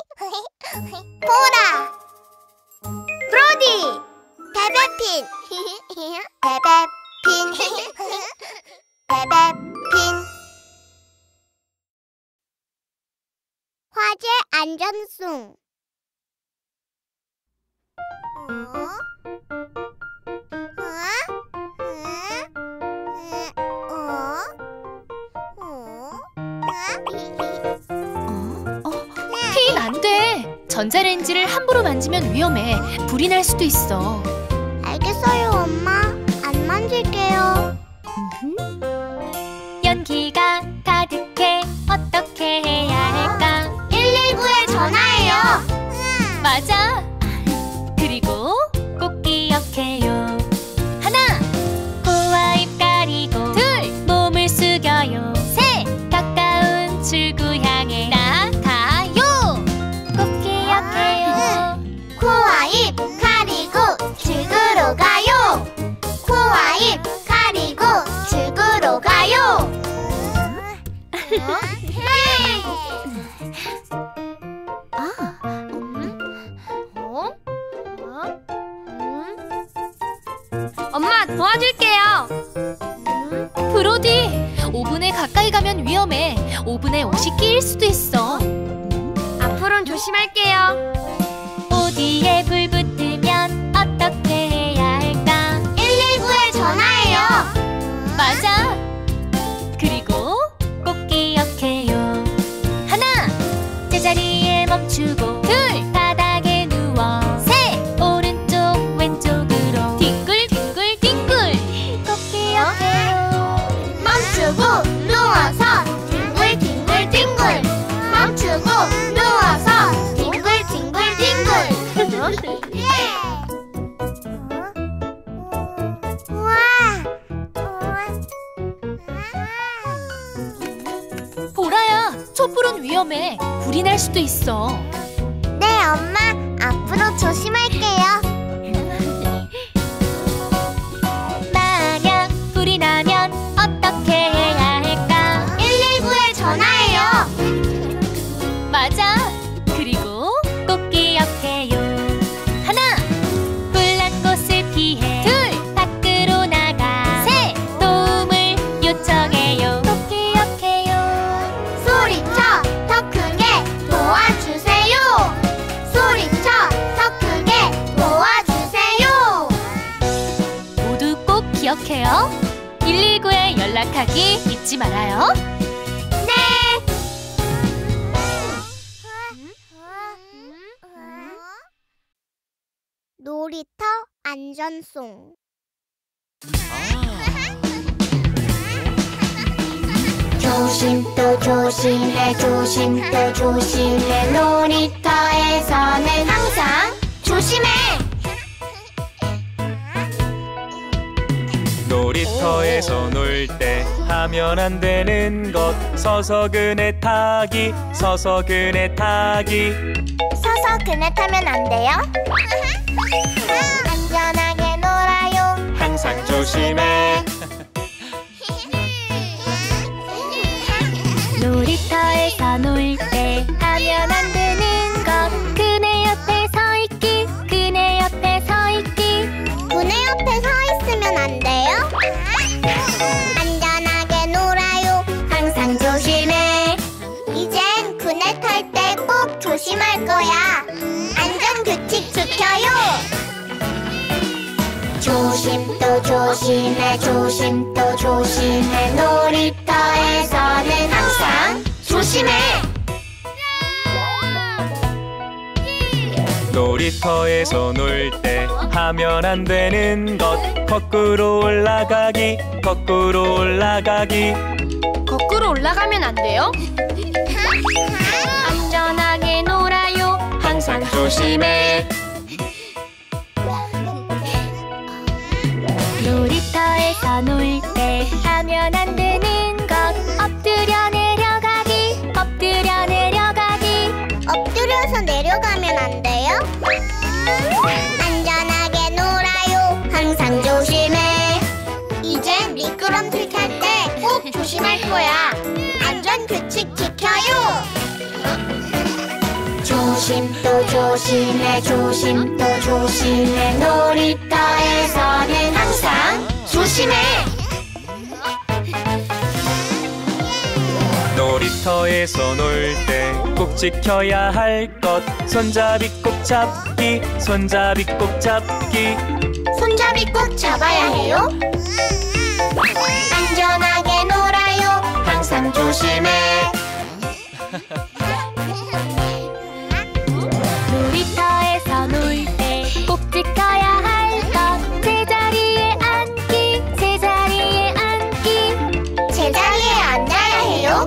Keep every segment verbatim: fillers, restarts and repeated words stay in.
보라! 브로디! 베베핀! 베베핀! 베베핀! 화재 안전송. 어? 케인, 안 돼. 전자레인지를 함부로 만지면 위험해. 불이 날 수도 있어. 알겠어요, 엄마. 안 만질게요. 연기가 가득해. 어떻게 해야 할까? 일일구에 전화해요. 맞아. 그리고 꼭 기억해요. 하나, 코와 입 가리고. 둘, 몸을 숙여요. 셋, 가까운 출구 향해 나가요. 꼭 기억해요. 코와 입 가리고 출구로 가요. 코와 입 가리고 출구로 가요. 엄마, 도와줄게요. 브로디, 오븐에 가까이 가면 위험해. 오븐에 옷이 끼일 수도 있어. 앞으로는 조심할게요. 어디에 불 붙으면 어떻게 해야 할까? 일일구에 전화해요. 맞아. 그리고 꼭 기억해요. 하나, 제자리에 멈추고. 둘, 바닥에 누워. 셋, 오른쪽 왼쪽으로 뒹굴뒹굴 뒹굴. 꼭 기억해요. 멈추고 누워서 뒹굴뒹굴 뒹굴. 멈추고 누워서 뒹굴뒹굴 뒹굴. 우와. 보라야, 촛불은 위험해. 불이 날 수도 있어. 네, 엄마. 앞으로 조심할게요. 만약 불이 나면 어떻게 해야 할까? 일일구에 전화해요. 맞아. 그리고 꼭 기억해요. 하나, 불난 곳을 피해. 둘, 밖으로 나가. 셋, 도움을 요청해요. 꼭 기억해요. 소리쳐 더 크게 도와주세요. 소리쳐 더 크게 도와주세요. 모두 꼭 기억해요. 일일구에 연락하기 잊지 말아요. 네. 놀이터 안전송. 조심 또 조심해 조심 또 조심해 놀이터에서는 항상 조심해. 놀이터에서 놀 때 하면 안 되는 것. 서서 그네 타기 서서 그네 타기. 서서 그네 타면 안 돼요. 안전하게 놀아요. 항상 조심해. 놀이터에서 놀 때 하면 안 되는 것. 그네 옆에 서 있기. 그네 옆에 서 있기. 그네 옆에 서 있으면 안 돼요. 안전하게 놀아요. 항상 조심해. 이젠 그네 탈 때 꼭 조심할 거야. 안전규칙 지켜요. 조심 또 조심해 조심 또 조심해 놀이터에서는 항상 조심해. 놀이터에서 놀 때 하면 안 되는 것. 거꾸로 올라가기 거꾸로 올라가기. 거꾸로 올라가면 안 돼요? 안전하게 놀아요. 항상 조심해. 놀이터에서 놀 때 하면 안 되는 것. 엎드려 내려가기. 엎드려 내려가기. 엎드려서 내려가면 안 돼요. 안전하게 놀아요. 항상 조심해. 이젠 미끄럼틀 탈 때 꼭 조심할 거야. 안전규칙 지켜요. 조심 조심 또 조심해 조심 또 조심해 놀이터에서는 항상 조심해. 놀이터에서 놀 때 꼭 지켜야 할 것 손잡이 꼭 잡기 손잡이 꼭 잡기 손잡이 꼭 잡아야 해요. 안전하게 놀아요. 항상 조심해. 놀이터에서 놀 때 꼭 지켜야 할 것 제자리에 앉기 제자리에 앉기 제자리에 앉아야 해요.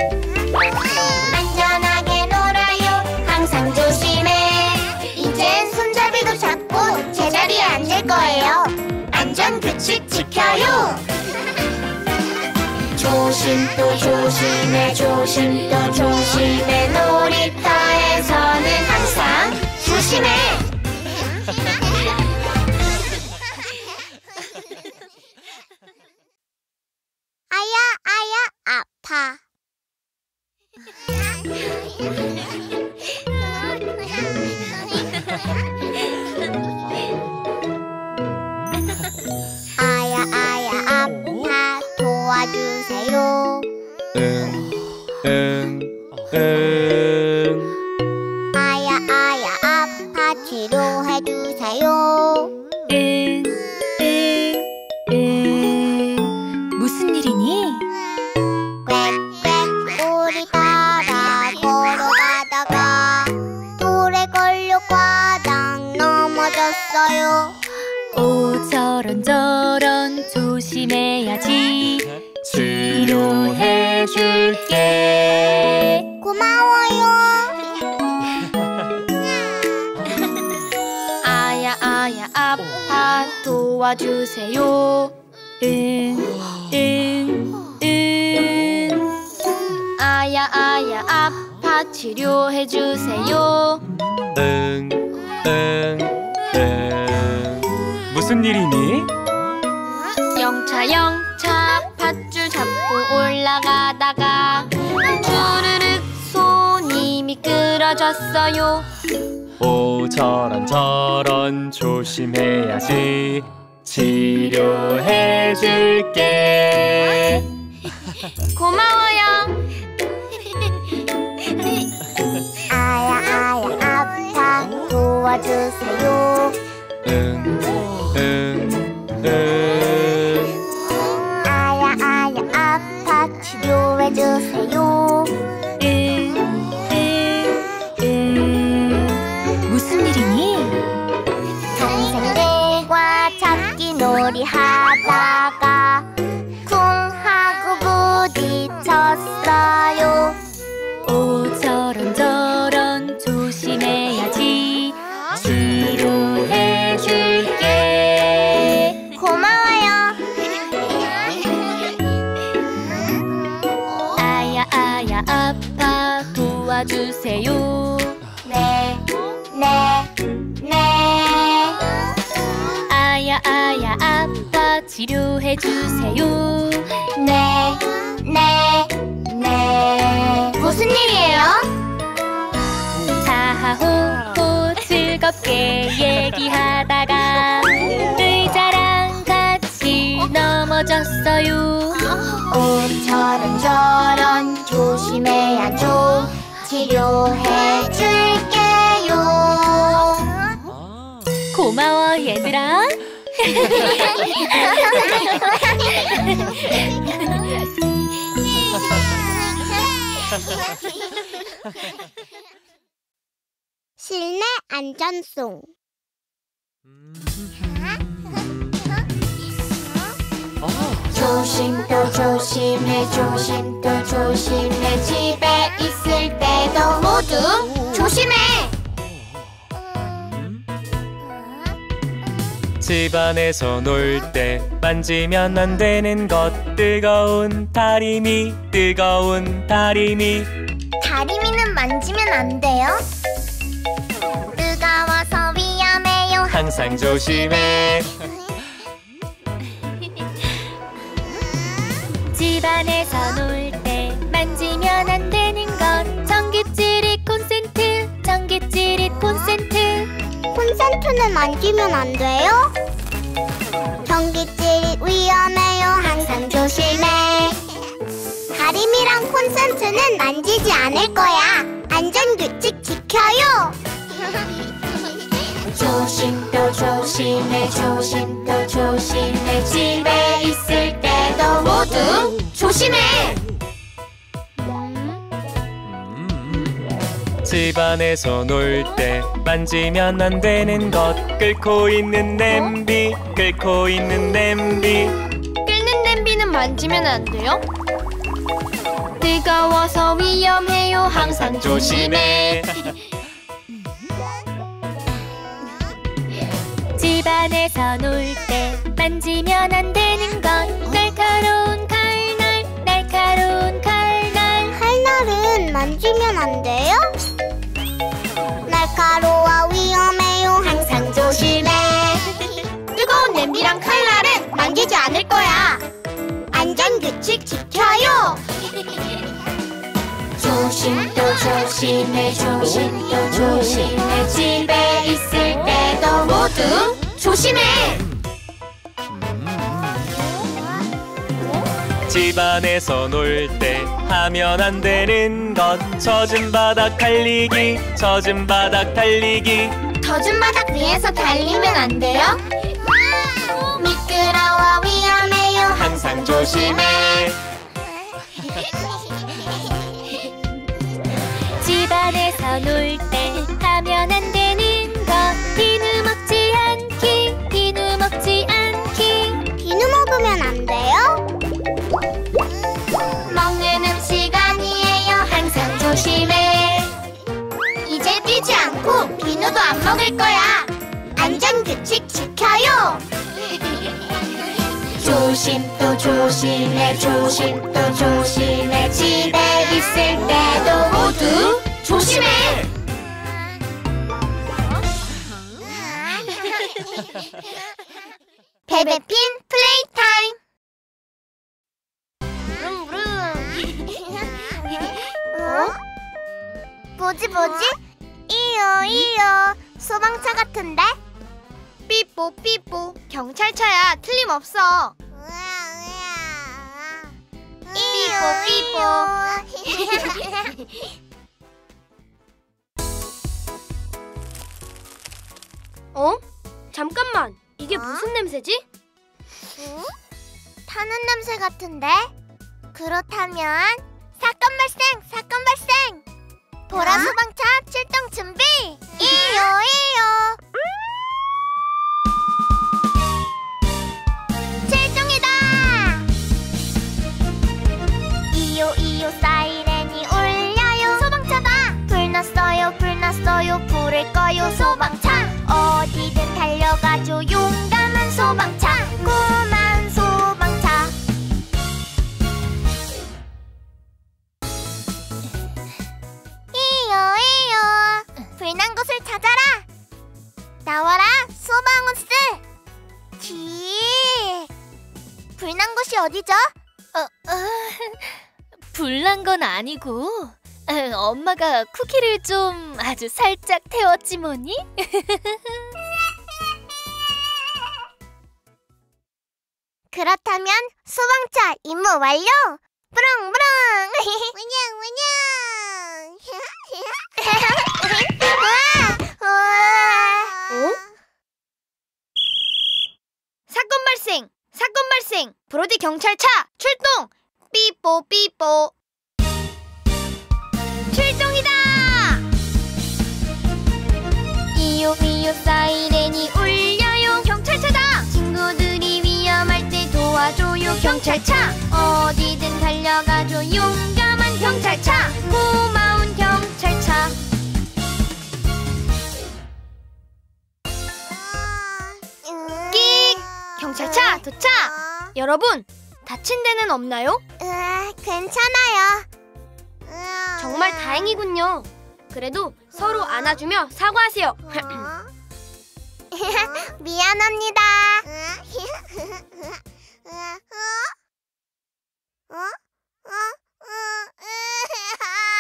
안전하게 놀아요. 항상 조심해. 이젠 손잡이도 잡고 제자리에 앉을 거예요. 안전 규칙 지켜요. 조심 또 조심해 조심 또 조심해 놀이터에서는 항상 조심해. 아야 아야 아파. 아야 아야 아파 도와주세요. 응, 응, 응. 아야 아야 아파 치료해주세요. 응, 응, 응. 무슨 일이니? 꽥꽥 우리 따라 걸어가다가 돌에 걸려 과당 넘어졌어요. 오 저런 저런 조심해야지 치료해줄게. 고마워요. 아야 아야 아파 도와주세요. 응, 응, 응. 아야 아야 아파 치료해주세요. 응, 응, 응. 무슨 일이니? 영차 영차 밧줄 잡고 올라가다가 주르륵 손이 미끄러졌어요. 오 저런 저런 조심해야지 치료해줄게. 고마워요. 아야 아야 아파 도와주세요. 응, 응, 응. 아야 아야 아파 치료해주세요. 응, 응, 응. 무슨 일이니? 동생들과 찾기 놀이 하다가 쿵 하고 부딪혔어요. 오 저런 저런 조심해야지 치료해줄게. 고마워요. 아야 아야 아파 도와주세요. 네, 네, 네. 아야 아야 아파 치료해주세요. 네, 네, 네. 무슨 일이에요? 하하호호 즐겁게 얘기하다가 의자랑 같이 넘어졌어요. 오, 저런 저런 조심해야죠. 치료해줄게요. 고마워 얘들아. 실내 안전송. 조심 또 조심해 조심 또 조심해 집에 있을 때도 모두 조심해. 집안에서 놀 때 만지면 안 되는 것 뜨거운 다리미 뜨거운 다리미 다리미는 만지면 안 돼요. 뜨거워서 위험해요. 항상 조심해. 집안에서 놀 때 만지면 안 되는 것 전기줄이 콘센트 전기 콘센트는 만지면 안 돼요? 전기질 위험해요. 항상 조심해. 다림이랑 콘센트는 만지지 않을 거야. 안전규칙 지켜요. 조심 또 조심해. 조심 또 조심해. 집에 있을 때도 모두 조심해. 집안에서 놀 때 만지면 안 되는 것. 끓고 있는 냄비, 끓고 있는 냄비. 끓는 냄비는 만지면 안 돼요? 뜨거워서 위험해요. 항상 조심해. 집안에서 놀 때 만지면 안 되는 것. 날카로운 칼날, 날카로운 칼날. 칼날은 만지면 안 돼요? 날카로워 위험해요. 항상 조심해. 뜨거운 냄비랑 칼날은 만지지 않을 거야. 안전규칙 지켜요. 조심 또 조심해. 조심 또 조심해. 집에 있을 때도 모두 조심해. 집안에서 놀 때 하면 안 되는 것. 젖은 바닥 달리기, 젖은 바닥 달리기. 젖은 바닥 위에서 달리면 안 돼요? 미끄러워 위험해요. 항상 조심해. 집안에서 놀 때 하면 안 되는 것. 비누 먹지 않기, 비누 먹지 않기. 비누 먹으면 안 돼요? 먹는 음식 아니에요. 항상 조심해. 이제 뛰지 않고 비누도 안 먹을 거야. 안전규칙 지켜요. 조심 또 조심해. 조심 또 조심해. 집에 있을 때도 모두 조심해. 베베핀 플레이 타임. 어? 뭐지 뭐지? 이요 이요 소방차 같은데? 삐뽀 삐뽀. 경찰차야. 틀림없어. 삐뽀 삐뽀. 어? 잠깐만. 이게 어? 무슨 냄새지? 어? 타는 냄새 같은데? 그렇다면 사건 발생! 사건 발생! 보라 소방차 출동 준비! 이요 이요! 출동이다! 이요 이요 사이렌이 울려요. 소방차다! 불 났어요 불 났어요. 불을 꺼요 소방차. 어디든 달려가죠. 용감한 소방차. 고마운 소방차. 이요 이요 불난 곳을 찾아라. 나와라 소방호스. 지 불난 곳이 어디죠? 어, 어, 불난 건 아니고 어, 엄마가 쿠키를 좀 아주 살짝 태웠지 뭐니? 그렇다면 소방차 임무 완료. 뿌릉뿌릉. 문양 문양. 어? 사건 발생! 사건 발생! 브로디 경찰차 출동! 삐뽀 삐뽀. 출동이다! 이요 이요 사이렌이 울려요. 경찰차다! 친구들이 위험할 때 도와줘요. 경찰차 어디든 달려가죠. 용감한 경찰차. 고마운 경찰차. 끽! 경찰차 도착! 여러분, 다친 데는 없나요? 으아, 괜찮아요. 정말 다행이군요. 그래도 서로 안아주며 사과하세요. 어? 미안합니다. 어?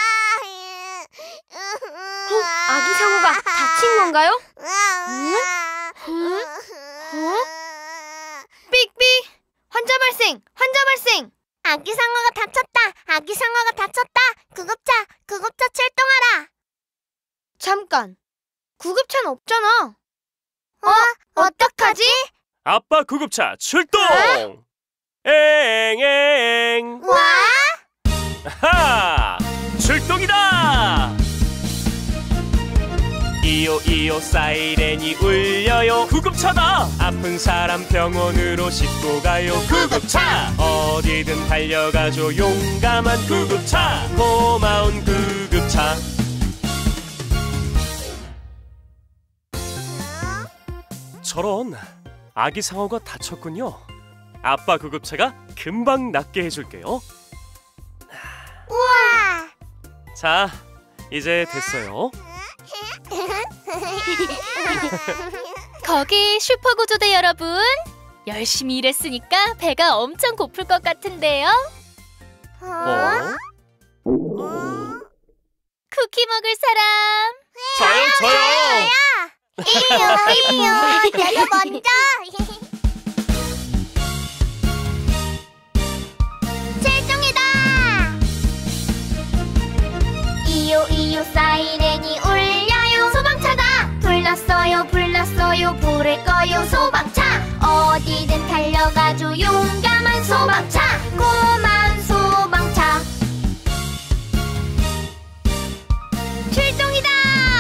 어? 아기 상어가 다친 건가요? 응? 환자 발생! 환자 발생! 아기 상어가 다쳤다. 아기 상어가 다쳤다. 구급차, 구급차 출동하라. 잠깐! 구급차는 없잖아. 어? 어떡하지? 아빠 구급차 출동! 엥엥! 와! 하! 출동이다! 이요 이요 사이렌이 울려요. 구급차다! 아픈 사람 병원으로 싣고 가요. 구급차! 어디든 달려가죠. 용감한 구급차! 고마운 구급차! 저런, 아기 상어가 다쳤군요. 아빠 구급차가 금방 낫게 해줄게요. 우와! 자, 이제 됐어요. 거기 슈퍼구조대 여러분, 열심히 일했으니까 배가 엄청 고플 것 같은데요. 어? 쿠키 먹을 사람? 저요, 저요! 이요, 이요, 내가 먼저. 출동이다. 이요, 이요, 사이렌이 울려요. 소방차다. 불났어요, 불났어요, 불을 꺼요. 소방차. 어디든 달려가죠. 용감한 소방차. 고마운 소방차. 출동이다.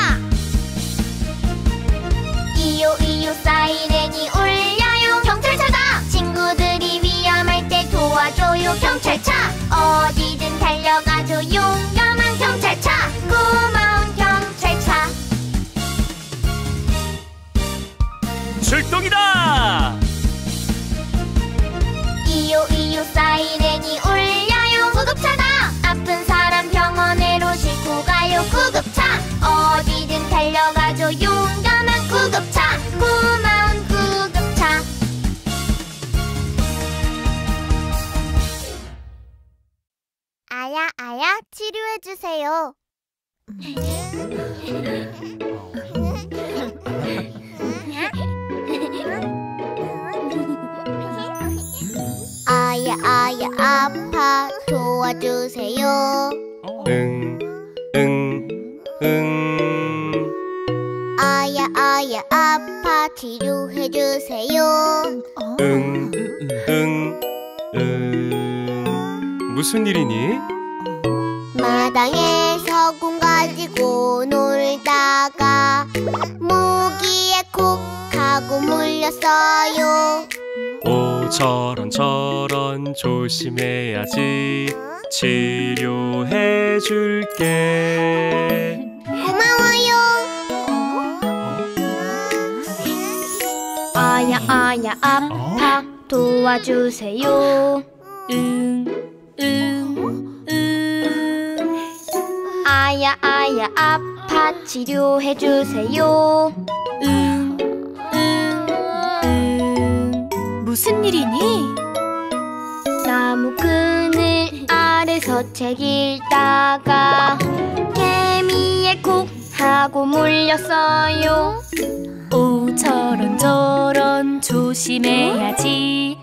이요 이요 사이렌이 울려요. 경찰차다. 친구들이 위험할 때 도와줘요. 경찰차. 어디든 달려가죠. 용감한 경찰차. 고마운 경찰차. 출동이다! 이요 이요 사이렌이 울려요. 구급차다. 아픈 사람 병원으로 싣고 가요. 구급차. 어디든 달려가죠. 용감한 구급차. 고마운 구급차. 아야 아야 치료해주세요. 아야 아야 아파 도와주세요. 응, 응, 응. 아야 아야 아파 치료해주세요. 응, 응, 응. 무슨 일이니? 마당에서 공 가지고 놀다가 모기에 콕 하고 물렸어요. 오, 저런 저런 조심해야지. 치료해줄게. 고마워요. 아야 아야 아파 도와주세요. 응, 응, 응. 아야 아야 아파 치료해주세요. 응, 응, 응. 무슨 일이니? 나무 그늘 아래서 책 읽다가 개미에 콕 하고 물렸어요. 오, 저런 저런 조심해야지.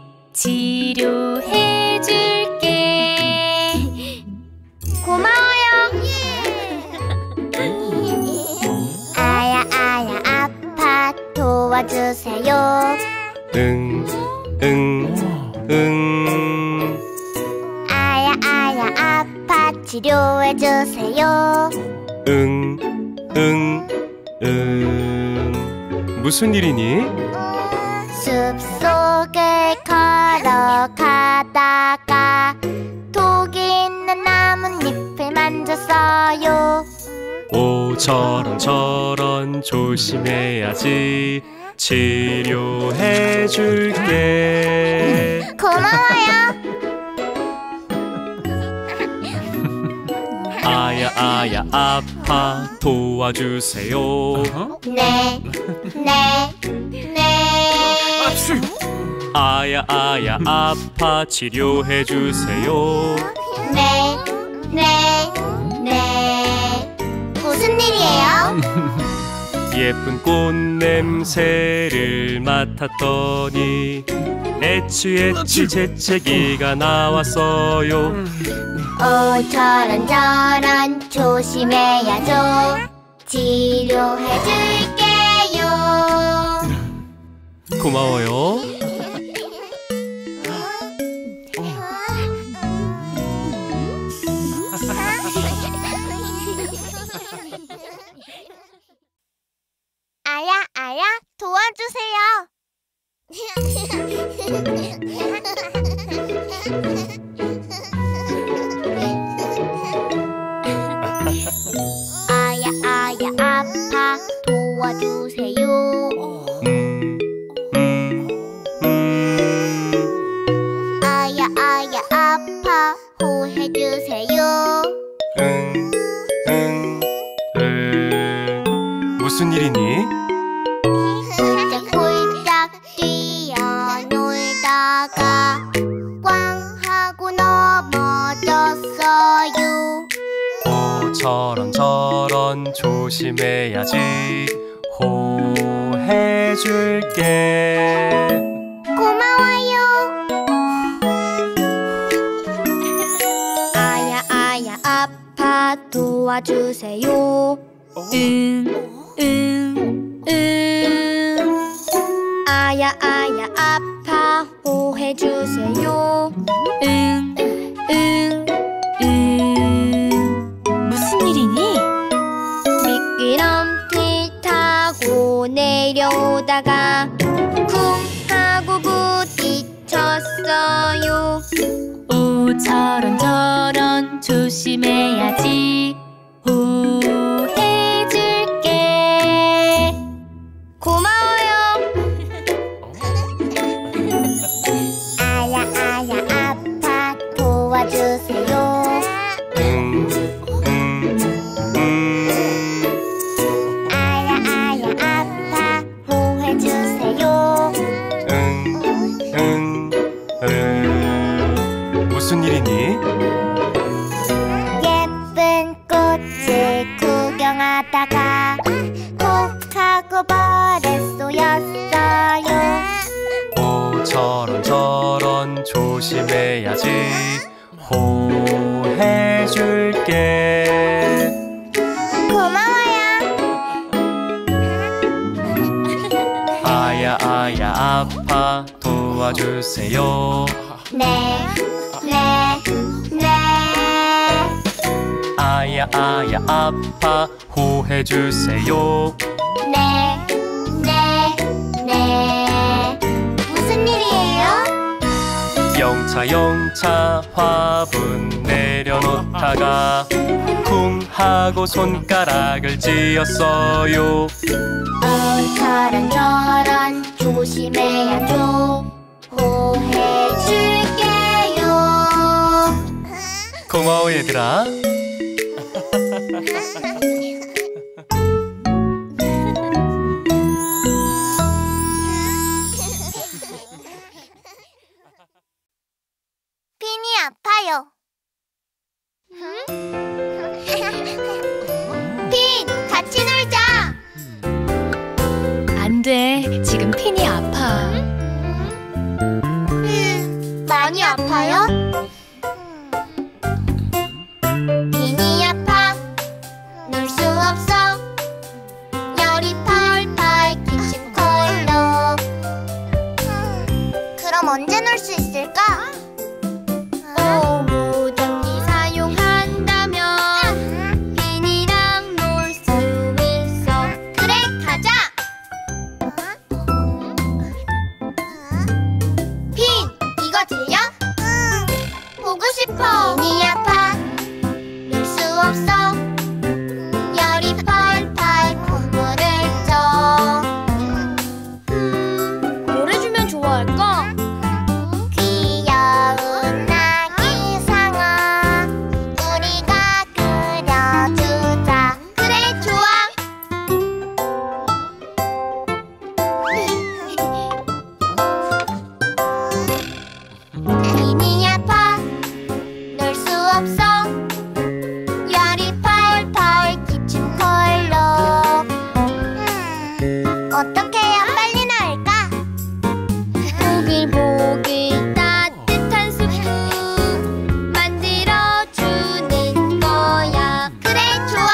치료해줄게. 고마워요. 아야 아야 아파 도와주세요. 응, 응, 응. 아야 아야 아파 치료해주세요. 응, 응, 응. 무슨 일이니? 숲속을 걸어가다가 독이 있는 나뭇잎을 만졌어요. 오, 저런 저런 조심해야지. 치료해줄게. 고마워요. 아야 아야 아파 도와주세요. 네, 네, 네. 아야 아야 아파 치료해주세요. 네, 네, 네. 무슨 일이에요? 예쁜 꽃 냄새를 맡았더니 애취 애취 재채기가 나왔어요. 오 저런 저런 조심해야죠. 치료해줄게요. 고마워요. 아야 아야 도와주세요. 아야 아야 아파 도와주세요. 음, 음, 음. 아야 아야 아파 호해주세요. 응, 응, 응. 무슨 일이니? 홀짝홀짝 뛰어놀다가 꽝 하고 넘어졌어요. 오 저런 저런 조심해야지. 호해줄게. 고마워요. 아야 아야 아파 도와주세요. 응, 응, 응. 아야 아야 아파 호해주세요. 응, 응, 응. 무슨 일이니? 미끄럼틀 타고 내려오다가 쿵 하고 부딪혔어요. 오 저런 저런 조심해야지. 호해줄게. 고마워요. 아야 아야 아파 도와주세요. 음, 음, 음. 아야 아야 아파 호해주세요. 응, 응, 응. 무슨 일이니? 예쁜 꽃을 구경하다가 콕 하고 벌에 쏘였어요. 오 저런 저런 조심해야지. 호해줄게. 고마워요. 아야 아야 아파 도와주세요. 네, 네, 네. 아야 아야 아파 호해주세요. 네, 네, 네. 무슨 일이에요? 영차 영차 화분 내려놓다가 쿵 하고 손가락을 찧었어요. 오 저런 저런 조심해야죠. 호해줄게요. 고마워 얘들아. 핀이 아파요. 핀, 같이 놀자. 안 돼. 지금 핀이 아파. 음, 많이 아파요? 핀이 아파. 놀 수 어떻게 해야 빨리 나을까? 보글보글 따뜻한 수프 만들어주는 거야. 그래, 좋아.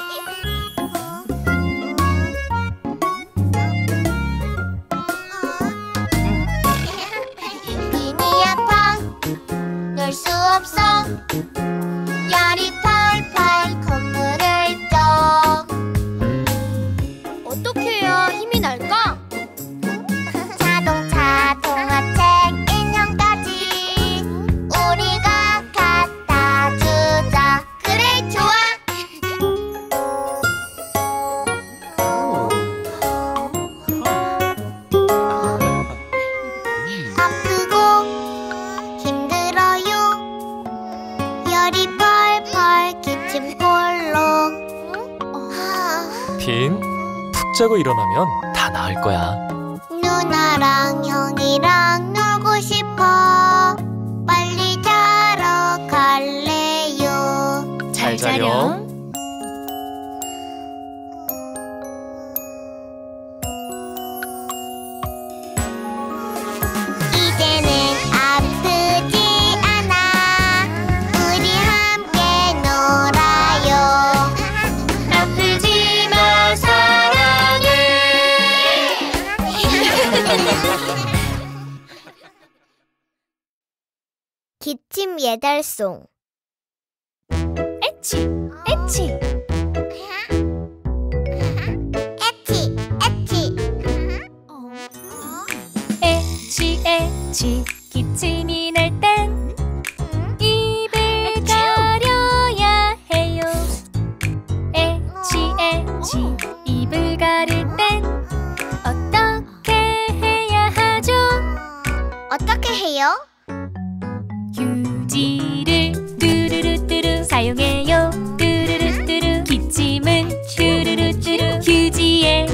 비니야 팡, 놀 수 없어. 열이 펄펄 콧물을 쪄. 어떻게 해야 힘이 날까? 자동차, 동화책, 인형까지 우리가 갖다 주자. 그래, 좋아. 아프고 힘들어요. 열이 펄펄 기침콜로. 빈, 푹 자고 일어나면 다 나을 거야. 누나랑 형이랑 놀고 싶어. 빨리 자러 갈래요. 잘 자렴. 이제는 아프지 않아. 우리 함께 놀아요. 아프지 마 사랑해. 기침 예달송. 에치 에치 에치 에치. 에치 에치 기침이 날 땐 입을 가려야 해요. 에치 에치 입을 가릴 땐 어떻게 해야 하죠? 어떻게 해요? 휴지를 뚜루루뚜루 사용해요. 뚜루루뚜루 기침은 뚜루루뚜루 휴지에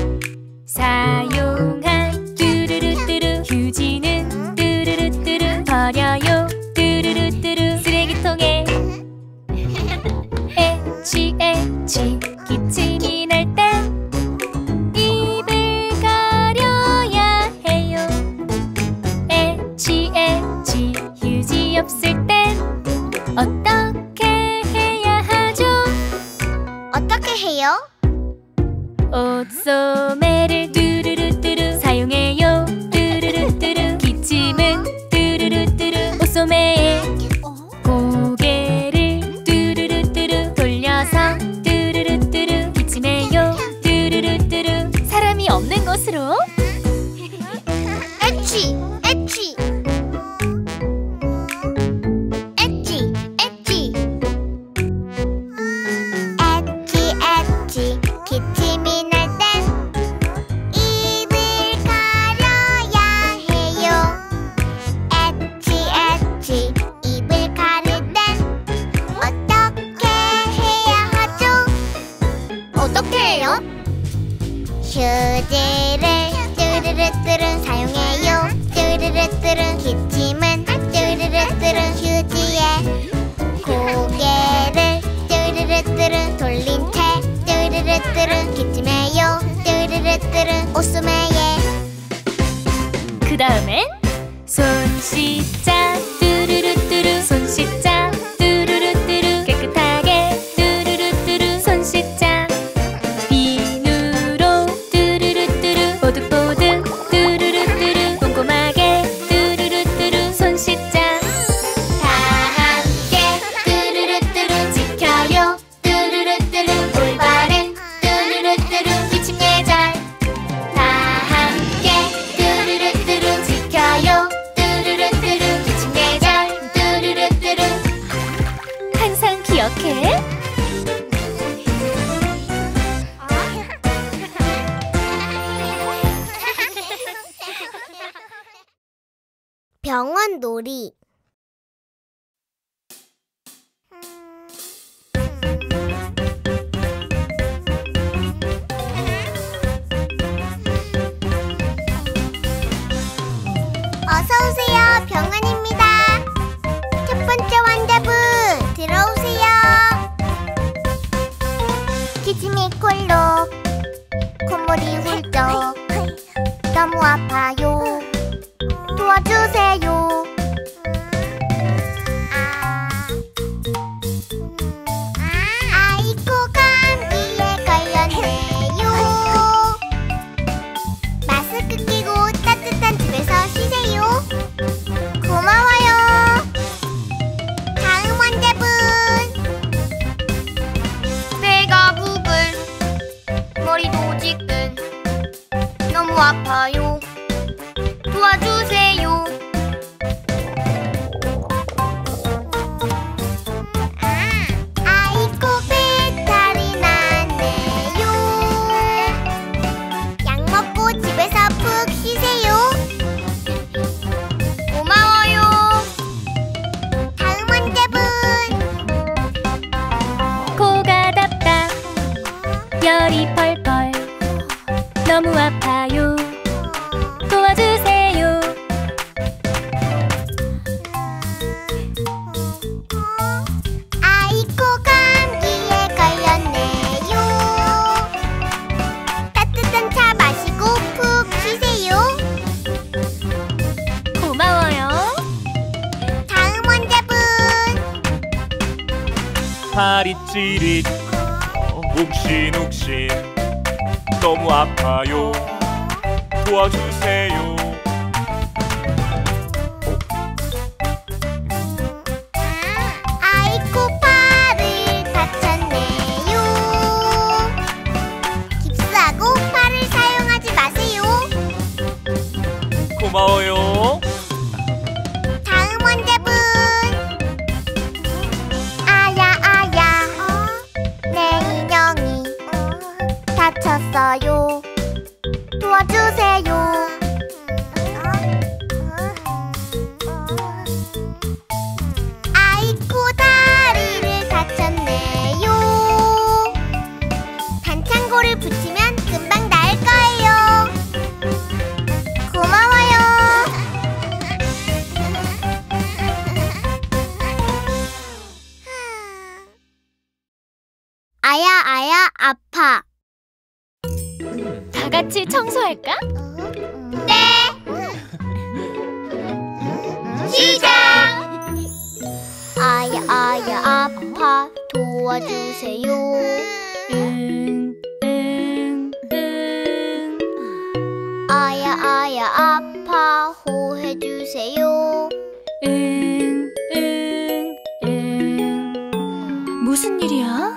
사용한 뚜루루뚜루 휴지는 뚜루루뚜루 버려요. 뚜루루뚜루 쓰레기통에. 에치 에치 기침이 날 땐 입을 가려야 해요. 에치 에치 휴지 없을 땐 어떻게 해야 하죠? 어떻게 해요? 옷소매를 뚜루루뚜루 사용해요. 뚜루루뚜루 기침은 뚜루루뚜루 옷소매에 고개를 뚜루루뚜루 돌려서 뚜루루뚜루 기침해요. 뚜루루뚜루 사람이 없는 곳으로. 에치 에치. 에치 에치. 에치 에치 기침이 날 땐 입을 가려야 해요. 에치 에치 입을 가릴 땐 어떻게 해야 하죠? 어떻게 해요? 휴지를 뚜루루뚜루 사용해요. 뚜루루뚜루 기침은 뚜루루뚜루 휴지에 고개를 뚜루루뚜루 돌린 채 뚜루루뚜루 기침해요. 뚜루루뚜루 옷소매에. 그 다음엔 손 씻자. 뚜루루뚜루 손 씻자. 뚜루루뚜루 깨끗하게 뚜루루뚜루 손 씻자. 비누로 뚜루루뚜루 뽀득뽀득 뚜루루뚜루 꼼꼼하게 뚜루루뚜루 손 씻자. 다 함께 뚜루루뚜루 지켜요. 뚜루루뚜루 올바른 뚜루루뚜루 기침 예절. 다 함께 뚜루루뚜루 지켜요. 뚜루루뚜루 기침 예절. 뚜루루뚜루. 항상 기억해. 병원 놀이. 어서오세요. 병원입니다. 첫 번째 환자분 들어오세요. 기침이 콜록, 콧물이 훌쩍, 조직은 너무 아파요. 도와주세요. 아이고 배탈이 나네요. 약 먹고 집에서 푹 쉬세요. 고마워요. 다음 환자분. 코가 답답 열이 펄펄 너무 아파요. 도와주세요. 아이고 감기에 걸렸네요. 따뜻한 차 마시고 푹 쉬세요. 고마워요. 다음 환자분. 다리 찌릿 욱신욱신 너무 아파요. 도와주세요. 아이고 팔을 다쳤네요. 깁스하고 팔을 사용하지 마세요. 고마워요. 다음 환자분. 아야 아야 내 인형이 다쳤어요. 도와주세요. 아이고 다리를 다쳤네요. 반창고를 붙이면 금방 나을 거예요. 고마워요. 아야 아야 아파. 다 같이 청소할까? 네. 시작. 아야 아야 아파 도와주세요. 응, 응, 응. 아야 아야 아파 호해주세요. 응, 응, 응. 무슨 일이야?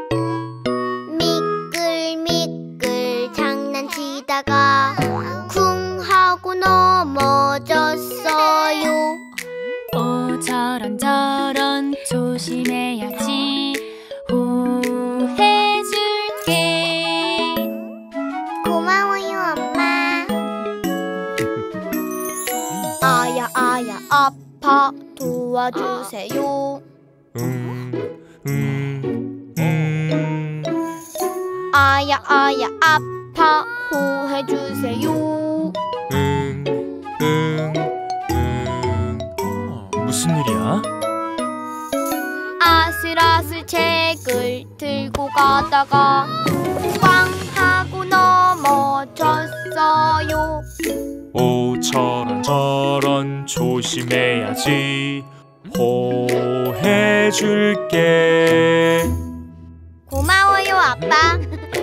미끌미끌 장난치다가 쿵 하고 넘어졌어요. 오 저런 저런 조심해야지. 호해줄게. 고마워요 엄마. 아야 아야 아파 도와주세요. 음, 음, 음. 아야 아야 아파 호해주세요. 응, 응, 응. 무슨 일이야? 아슬아슬 책을 들고 가다가 꽝 하고 넘어졌어요. 오 저런 저런 조심해야지. 호해줄게. 고마워요 아빠.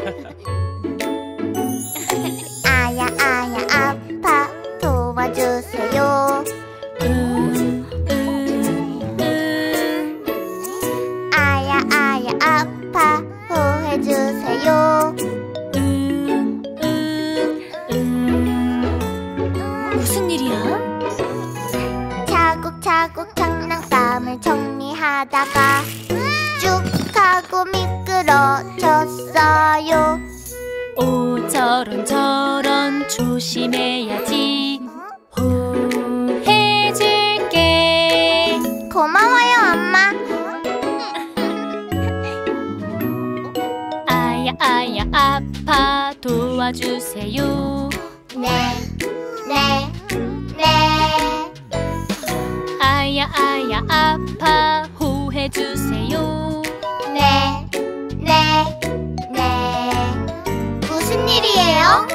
아야 아야 아파 도와주세요. 응, 응, 응. 아야 아야 아파 호해주세요. 응, 응, 응. 무슨 일이야? 차곡차곡 장난감을 정리하다가 쭉 하고 미끄러졌어요. 오 저런 저런 조심해야지. 호해줄게. 고마워요 엄마. 아야 아야 아파 도와주세요. 네, 네, 네. 아야 아야 아파 호해주세요. 네, 네, 네. 무슨 일이에요?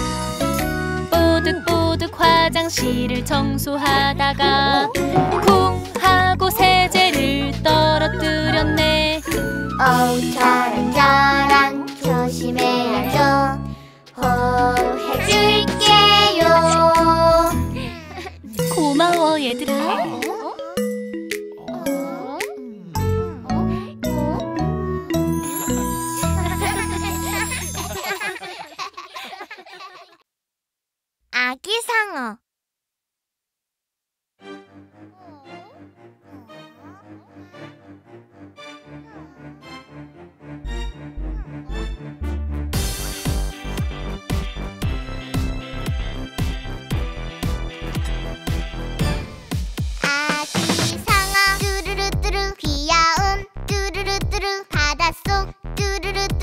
뽀득뽀득 화장실을 청소하다가 쿵 하고 세제를 떨어뜨렸네. 어우 저런 저런 조심해야죠. 호해줄게요. 고마워 얘들아.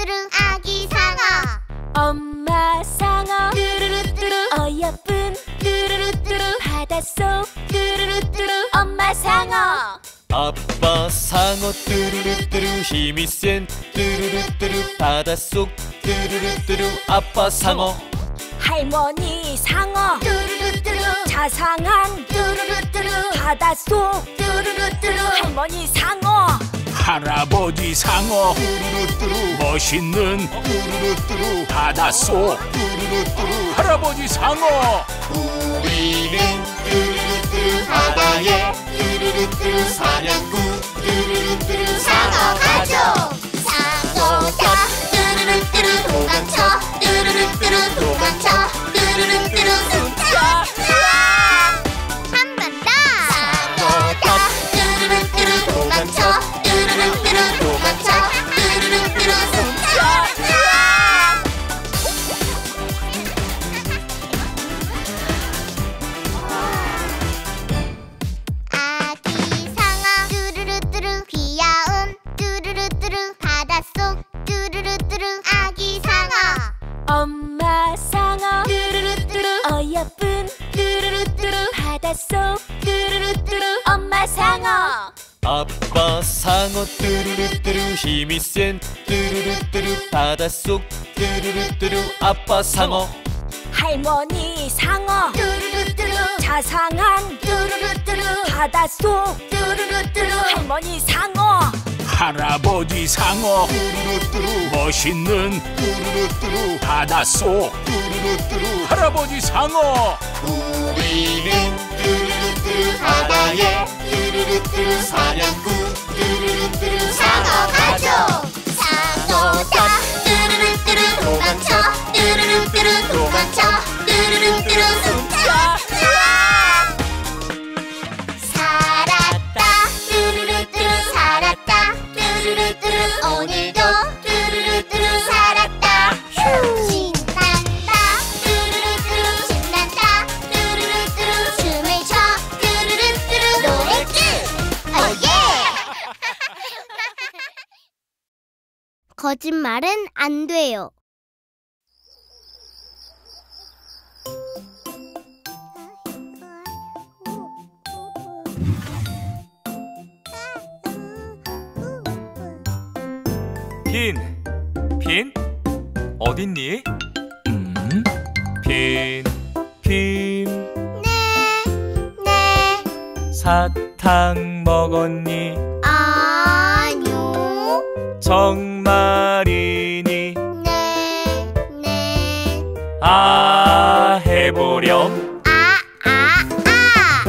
뚜루루뚜루 아기 상어. 엄마 상어 뚜루루뚜루 어여쁜 뚜루루뚜루 바닷속 뚜루루뚜루 엄마 상어. 아빠 상어 뚜루루뚜루 힘이 센 뚜루루뚜루 바닷속 뚜루루뚜루 아빠 상어. 할머니 상어 뚜루루뚜루 자상한 뚜루루뚜루 바닷속 뚜루루뚜루 할머니 상어. 할아버지 상어 뚜루루뚜루 멋있는 뚜루루뚜루 바닷속 뚜루루뚜루 할아버지 상어. 우리는 뚜루루뚜루 바다에 뚜루루뚜루 사냥꾼 뚜루루뚜루 상어 가족. 상어다 뚜루루뚜루 도망쳐 뚜루루뚜루 도망쳐 뚜루루뚜루 숨차. 한 번 더. 상어다 뚜루루뚜루 도망쳐 뚜루루뚜루 도망쳐 뚜루루뚜루 숨차. 아기 상어 뚜루루뚜루 귀여운 뚜루루뚜루 바닷속 뚜루루뚜루 아기 상어. 엄마 상어 뚜루루뚜루 어여쁜 뚜루루뚜루 바닷속 뚜루루뚜루 엄마 상어. 아빠 상어 뚜루루뚜루 힘이 센 뚜루루뚜루 바닷속 뚜루루뚜루 아빠 상어. 할머니 상어 뚜루루뚜루 자상한 뚜루루뚜루 바닷속 뚜루루뚜루 할머니 상어. 할아버지 상어 뚜루루뚜루 멋있는 뚜루루뚜루 바닷속 뚜루루뚜루 할아버지 상어. 우리는 뚜루루뚜루 바다에 뚜루루뚜루 사냥꾼 뚜루루뚜루 상어 가족. 상어다 뚜루루뚜루 도망쳐 뚜루루뚜루 도망쳐 뚜루루뚜루 숨차. 살았다 뚜루루뚜루 살았다 뚜루루뚜루 오늘도 뚜루루뚜루 살았다. 신난다 뚜루루뚜루 신난다 뚜루루뚜루 춤을 춰 뚜루루뚜루 노래 끝. 오예. 거짓말은 안 돼요. 빈, 빈, 어딨니? 음? 빈, 빈, 네, 네. 사탕 먹었니? 아니요. 정말이니? 네, 네. 아, 해보렴. 아, 아, 아.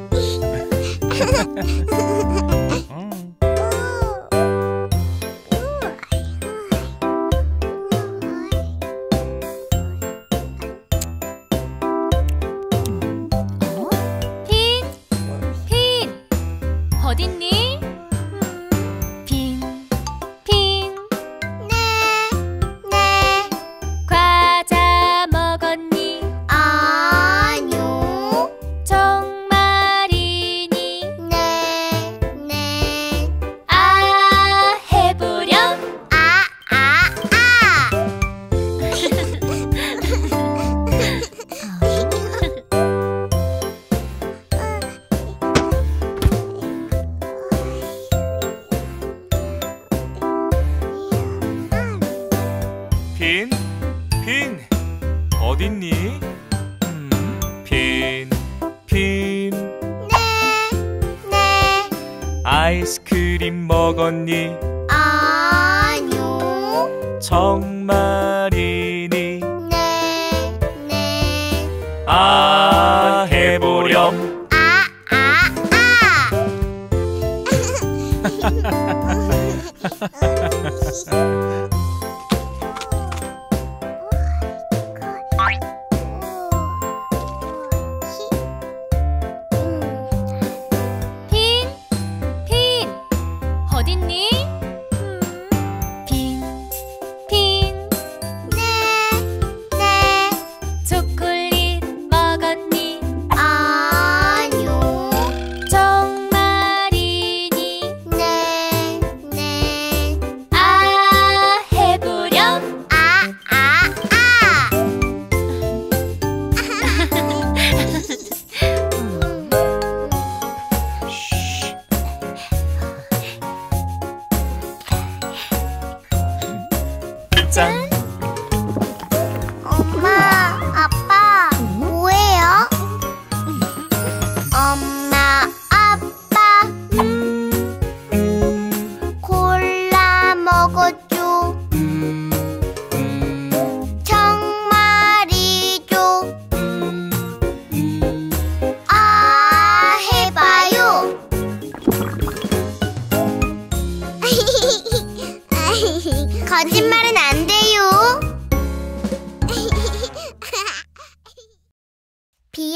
빈, 빈, 어딨니? 빈, 빈, 네, 네. 과자 먹었니? 아니요. 정말이니? 네, 네. 아, 해보렴. 아, 아, 아. 빈, 빈, 어딨니? 음, 빈, 빈, 네, 네. 아이스크림 먹었니? 아니요. 정말이니? 네, 네. 아, 해보렴. 아, 아, 아. 빈, 빈, 어딨니? 빈, 빈,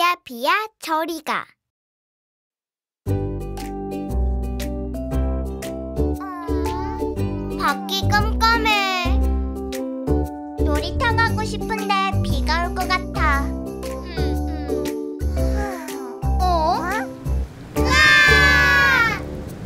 비야 비야 저리 가. 밖이 깜깜해. 놀이터 가고 싶은데 비가 올 것 같아. 어? 으아!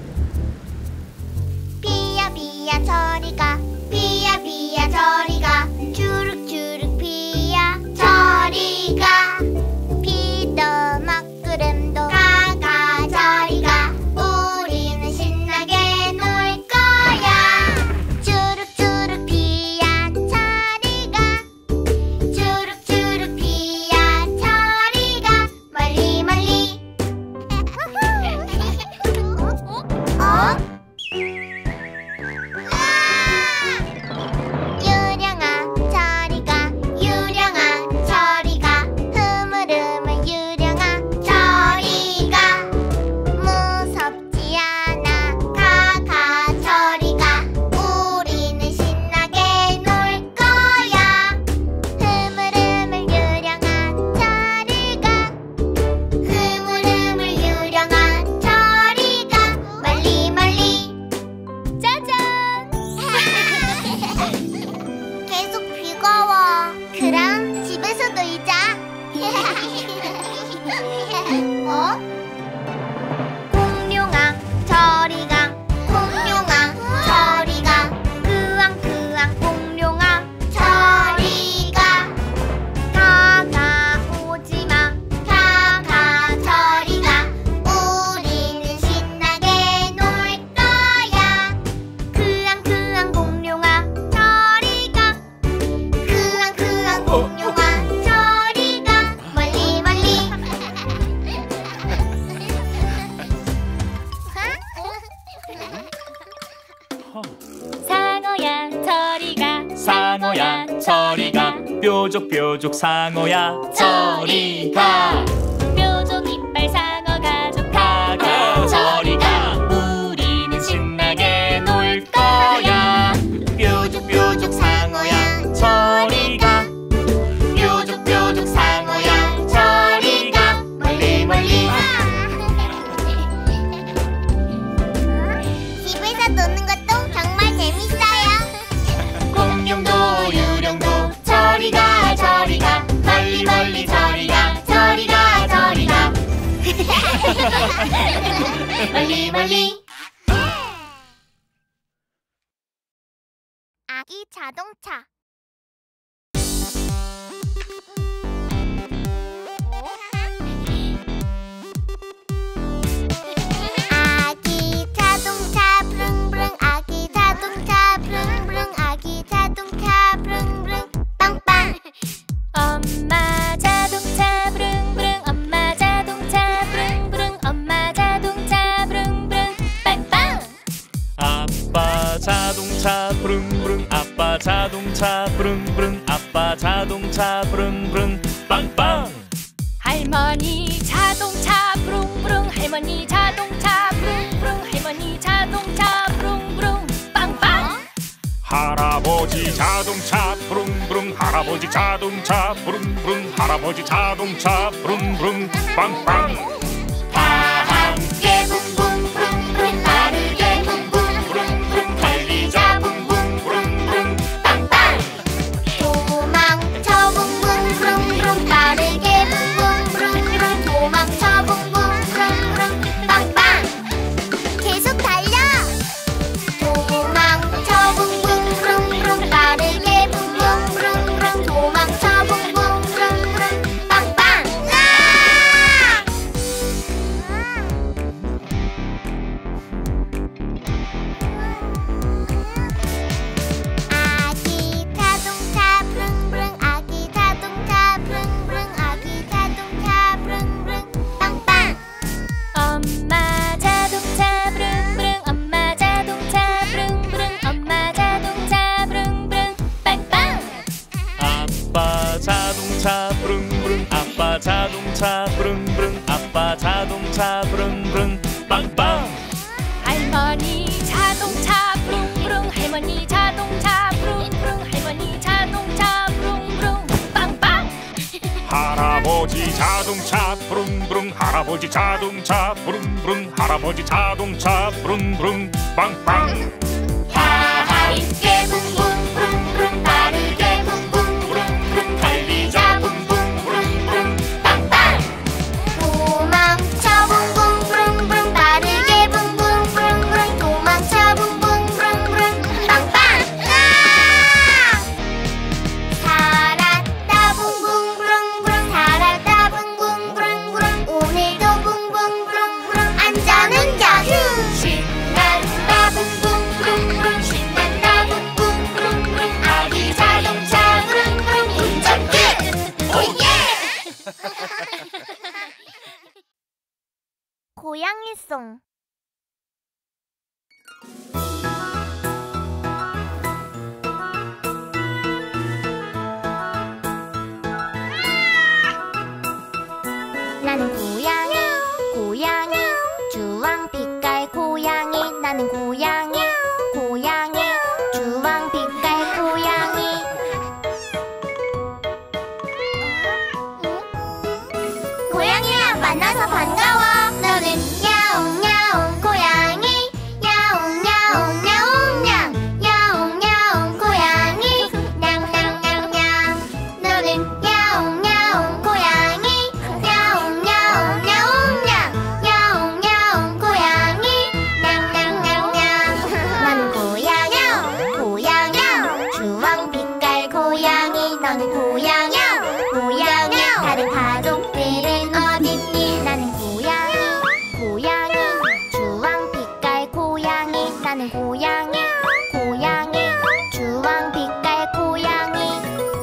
비야 비야 저리 가. 비야 비야 저리 가. 주룩주룩 비야 저리 가. 비도 먹구름도 가가 저리 가. 우리는 신나게 놀 거야. 주룩주룩 비야 저리 가. 주룩주룩 비야 저리 가. 멀리 멀리. 어? 유령아 저리 가. 유령아 저리 가. 흐물흐물 유령아 저리 가. 무섭지 않아 가가 저리 가. 우리는 신나게 놀 거야. 흐물흐물 유령아 저리 가. 흐물흐물 유령아 저리 가. 멀리 멀리. 짜잔. 계속 비가 와. 그럼 집에서 놀자. 어? 공룡아 저리 가. 공룡아 저리 가. 그왕그왕 공룡아 저리 가. 가가 오지마. 가가 저리 가. 우리는 신나게 놀 거야. 그왕그왕 공룡아 저리 가. 그왕그왕 공룡아 저리 가. 멀리 멀리. 상어야 저리 가. 상어야 저리 가. 뾰족뾰족 상어야 저리 가. 뾰족 이빨 상어 가족 가가 저리 가. 우리는 신나게 놀 거야. 뾰족뾰족 상어야 저리 가. 뾰족뾰족 상어야 저리 가. 멀리 멀리. 집에서 노는 것도 정말 재밌어요. 공룡도 유령도 저리 가 저리 가. 멀리 멀리 저리 가. 저리 가 저리 가. 멀리 멀리. 아기 자동차. 아기 자동차 부릉부릉. 아기 자동차 부릉부릉. 아기 자동차 부릉부릉. 빵빵. 엄마 자동차 부릉부릉. 엄마 자동차 부릉부릉. 엄마 자동차 부릉부릉. 빵빵. 아빠 자동차 부릉부릉. 아빠 자동차 부릉부릉. 아빠 자동차 부릉부릉. 빵빵. 할머니 자동차 부릉부릉. 할머니 자동차 부릉부릉. 할머니 자동차 부릉부릉. 빵빵. 할아버지 자동차 부릉부릉. 할아버지 자동차 부릉부릉. 할아버지 자동차 부릉부릉. 빵빵. 다 함께 붕붕 부릉부릉. 빠르게 붕붕 부릉부릉. 달리자 붕붕 부릉부릉. 빵빵. 도망쳐 붕붕 부릉부릉. 빠르게 붕붕 부릉부릉. 도망쳐 붕붕 부릉부릉. 빵빵. 계속 달려. 도망쳐 붕붕 부릉부릉. 빠르게 붕붕 부릉부릉. 도망쳐 붕붕 부릉부릉. 빵빵. 으아! 아기 자동차 부릉부릉. 아기 자동차 부릉부릉. 아기 자동차 부릉부릉. 빵빵. 엄마 자동차 부릉부릉. 엄마 자동차 부릉부릉. 엄마 자동차 부릉부릉. 빵빵. 아빠 자동차 부릉부릉. 아빠 자동차 부릉부릉. 아빠 자동차 부릉부릉. 빵빵. 할머니 자동차 부릉부릉. 할머니 자동차 부릉부릉. 할머니 자동차 부릉부릉. 빵빵. 할아버지 할아버지 자동차 부릉부릉 할아버지 자동차 부릉부릉 할아버지 자동차 부릉부릉 빵빵. 다 함께 붕붕 부릉부릉 빠르게 붕붕 부릉부릉 달리자 붕붕 부릉부릉 빵빵. 도망쳐 붕붕 부릉부릉 빠르게 붕붕 부릉부릉 도망쳐 붕붕 부릉부릉 빵빵. 살았다 붕붕 부릉부릉 살았다 붕붕 부릉부릉 오늘도 붕붕 부릉부릉 안전운전 신난다 붕붕 부릉부릉 신난다 붕붕 부릉부릉 아기 자동차 부릉부릉 운전 끝. 오예. 고양이송. 나는 고양이 고양이 주황빛깔 고양이 나는 고양이 고양이 주황빛깔 고양이. 고양이야 만나서 반가워. 너는 야옹 야옹 고양이 야옹 야옹 야옹냥 야옹 야옹 고양이 냥냥냥냥. 너는 야옹 야옹 고양이 야옹 야옹 야옹냥 야옹 야옹 고양이 냥냥냥냥. 나는 고양이 고양이 주황빛깔 고양이 너는 고양이 고양이 다른 가족들은 어딨니. 나는 고양이 고양이 주황빛깔 고양이 나는 고양이 고양이 주황빛깔 고양이.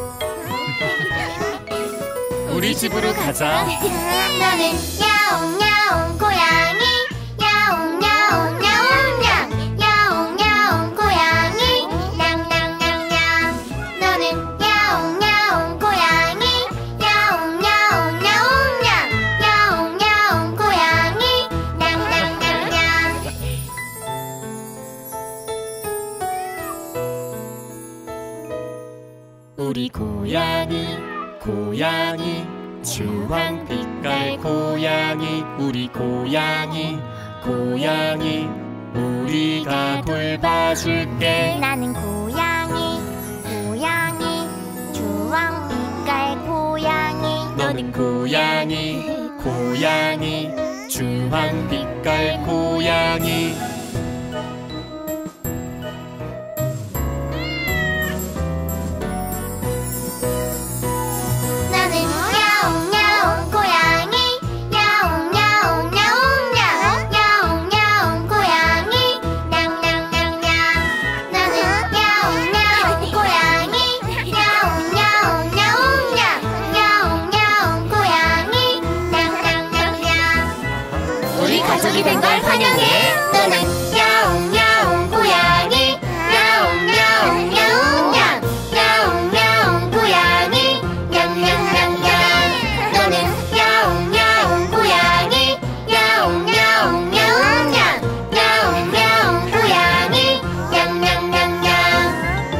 우리 집으로 가자. 너는 야옹 야옹 고양이 야옹 야옹 야옹냥 야옹 야옹 고양이 냥냥냥냥. 너는 야옹 야옹 고양이 야옹 야옹 야옹냥 야옹 야옹 고양이 냥냥냥냥. 우리 고양이 고양이 주황빛깔 고양이 우리 고양이 고양이 우리가 돌봐줄게. 나는 고양이 고양이 주황빛깔 고양이 너는 고양이 고양이 주황빛깔 고양이. 나는 야옹 야옹 고양이 야옹 야옹 야옹냥 야옹 야옹 고양이 냥냥냥냥. 나는 야옹 야옹 고양이 야옹 야옹 야옹냥 야옹 야옹 고양이 냥냥냥냥. 우리 가족이 된 걸 환영해. 너는 야옹 야옹 고양이 야옹 야옹 야옹냥 야옹 야옹 고양이 냥냥냥냥. 너는 야옹 야옹 고양이 야옹 야옹 야옹냥 야옹 야옹 고양이 냥냥냥냥.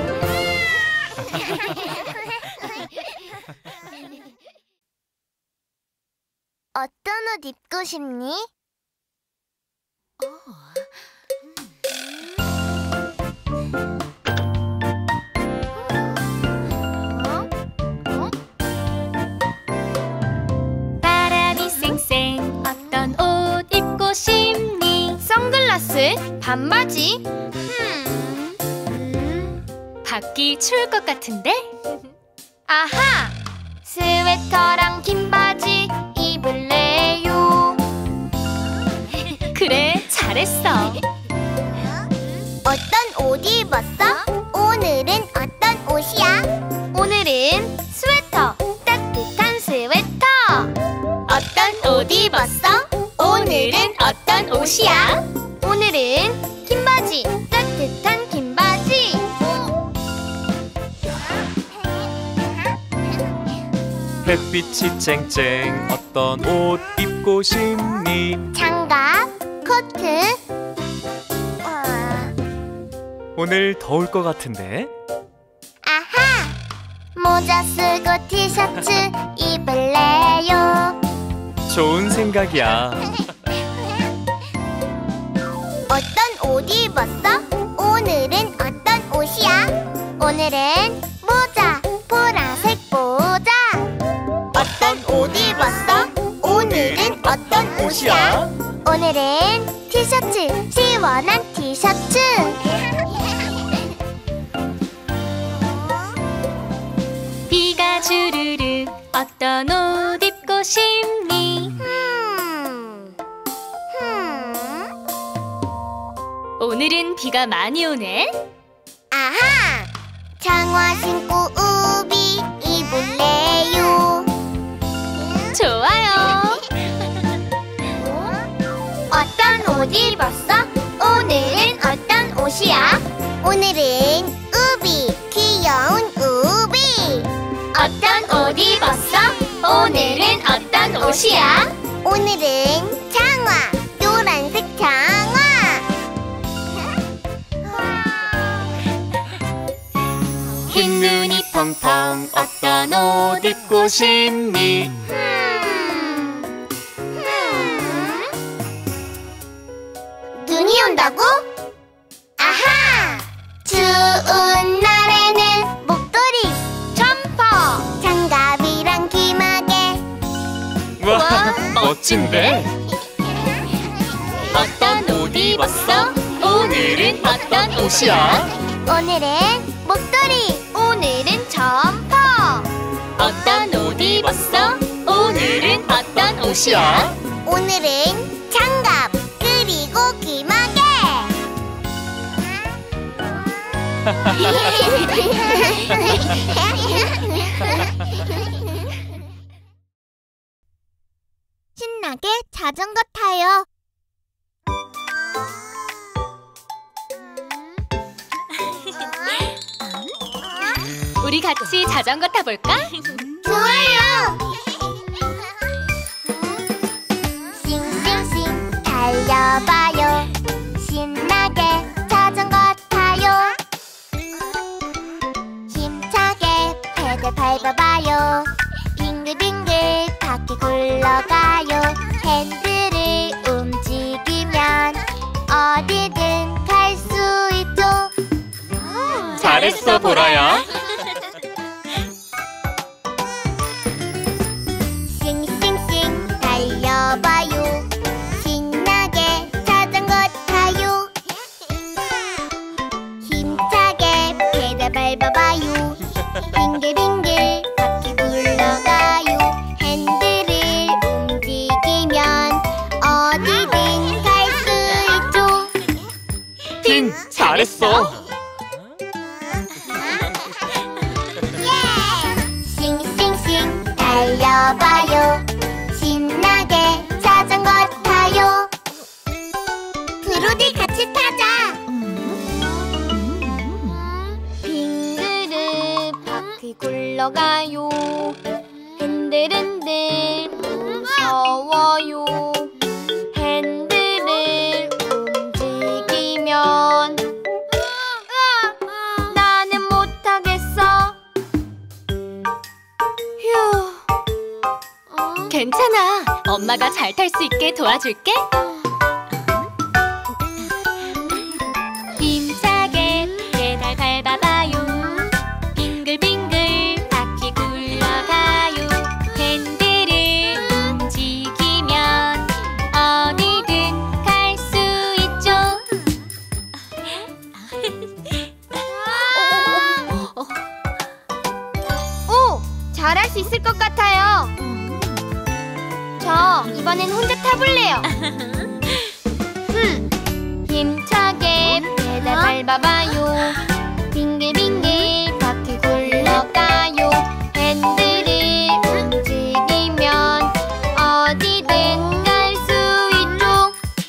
어떤 옷 입고 싶니? 바람이 쌩쌩 어떤 옷 입고 싶니? 선글라스 반바지. 밖이 추울 것 같은데? 아하. 스웨터랑 긴 바지 입을래요. 그래 잘했어. 어떤 옷 입었어? 오늘은 어떤 옷이야? 오늘은 스웨터 따뜻한 스웨터. 어떤 옷 입었어? 오늘은 어떤 옷이야? 오늘은 긴 바지 따뜻한 긴 바지. 햇빛이 쨍쨍 어떤 옷 입고 싶니? 장갑, 코트. 어, 오늘 더울 것 같은데. 아하! 모자 쓰고 티셔츠 입을래요. 좋은 생각이야. 어떤 옷 입었어? 오늘은 어떤 옷이야? 오늘은 모자, 보라색 모자. 어떤 옷 입었어? 오늘은 어떤 옷이야? 오늘은 티셔츠, 시원한 티셔츠. 비가 주르르 어떤 옷 입고 싶니? 음. 음. 오늘은 비가 많이 오네. 아하! 장화 신고 우비 입을래요. 좋아요. 어떤 옷 입었어? 오늘은 어떤 옷이야? 오늘은 우비, 귀여운 우비. 어떤 옷 입었어? 오늘은 어떤 옷이야? 오늘은 장화, 노란색 장화. 흰 눈이 펑펑 어떤 옷 입고 싶니? 음. 음. 눈이 온다고? 아하! 추운 날에는 목도리, 점퍼, 장갑이랑 귀마개. 와, 멋진데? 어떤 옷 입었어? 오늘은 어떤 옷이야? 오늘은 목도리, 오늘은 점퍼. 어떤 옷 입었어? 오늘은 어떤 옷이야? 오늘은 장갑, 그리고 귀마개. 신나게 자전거 타요. 우리 같이 자전거 타볼까? 좋아요. 싱싱싱 달려봐요. 신나게 자전거 타요. 힘차게 페달 밟아봐요. 빙글빙글 바퀴 굴러가요. 핸들을 움직이면 어디든 갈 수 있죠. 잘했어, 보라야. 싱싱싱 달려봐요. 신나게 자전거 타요. 힘차게 페달 밟아봐요. 빙글빙글 바퀴 굴러가요. 핸들을 움직이면 어디든 갈 수 있죠. 틴, 잘했어. 싱싱싱 달려봐요. 신나게 자전거 타요. 브로디 같이 타자. 빙그르 바퀴 굴러가요. 흔들흔들 무서워요. 핸들을 움직이면 나는 못하겠어. 휴. 괜찮아. 엄마가 잘 탈 수 있게 도와줄게. 힘차게 페달 밟아봐요. 빙글빙글 바퀴 굴러가요. 핸들을 움직이면 어디든 갈 수 있죠. 오! 잘할 수 있을 것 같아요. 저 이번엔 혼자 타볼래요. 음. 힘차게 페달 밟아봐요. 빙글빙글 바퀴 굴러가요. 핸들을 움직이면 어디든 갈 수 있죠.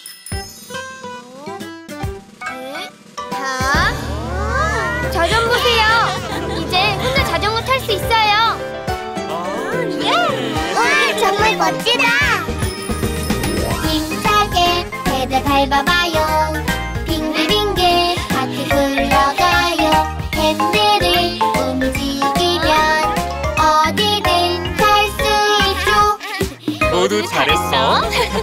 자, 저 좀 보세요. 이제 혼자 자전거 탈 수 있어요. 와, 정말 멋지다. 힘차게 페달 밟아봐요. 빙글빙글 바퀴 굴러가요. 핸들을 움직이면 어디든 갈 수 있죠. 모두 잘했어.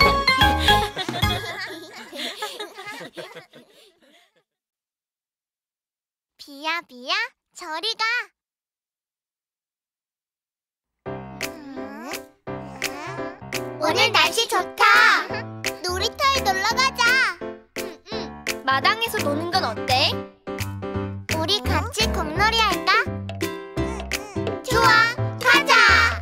비야 비야 저리 가. 오늘 날씨 좋다. 놀이터에 놀러 가자. 마당에서 노는 건 어때? 우리 같이 공놀이 할까? 좋아, 가자.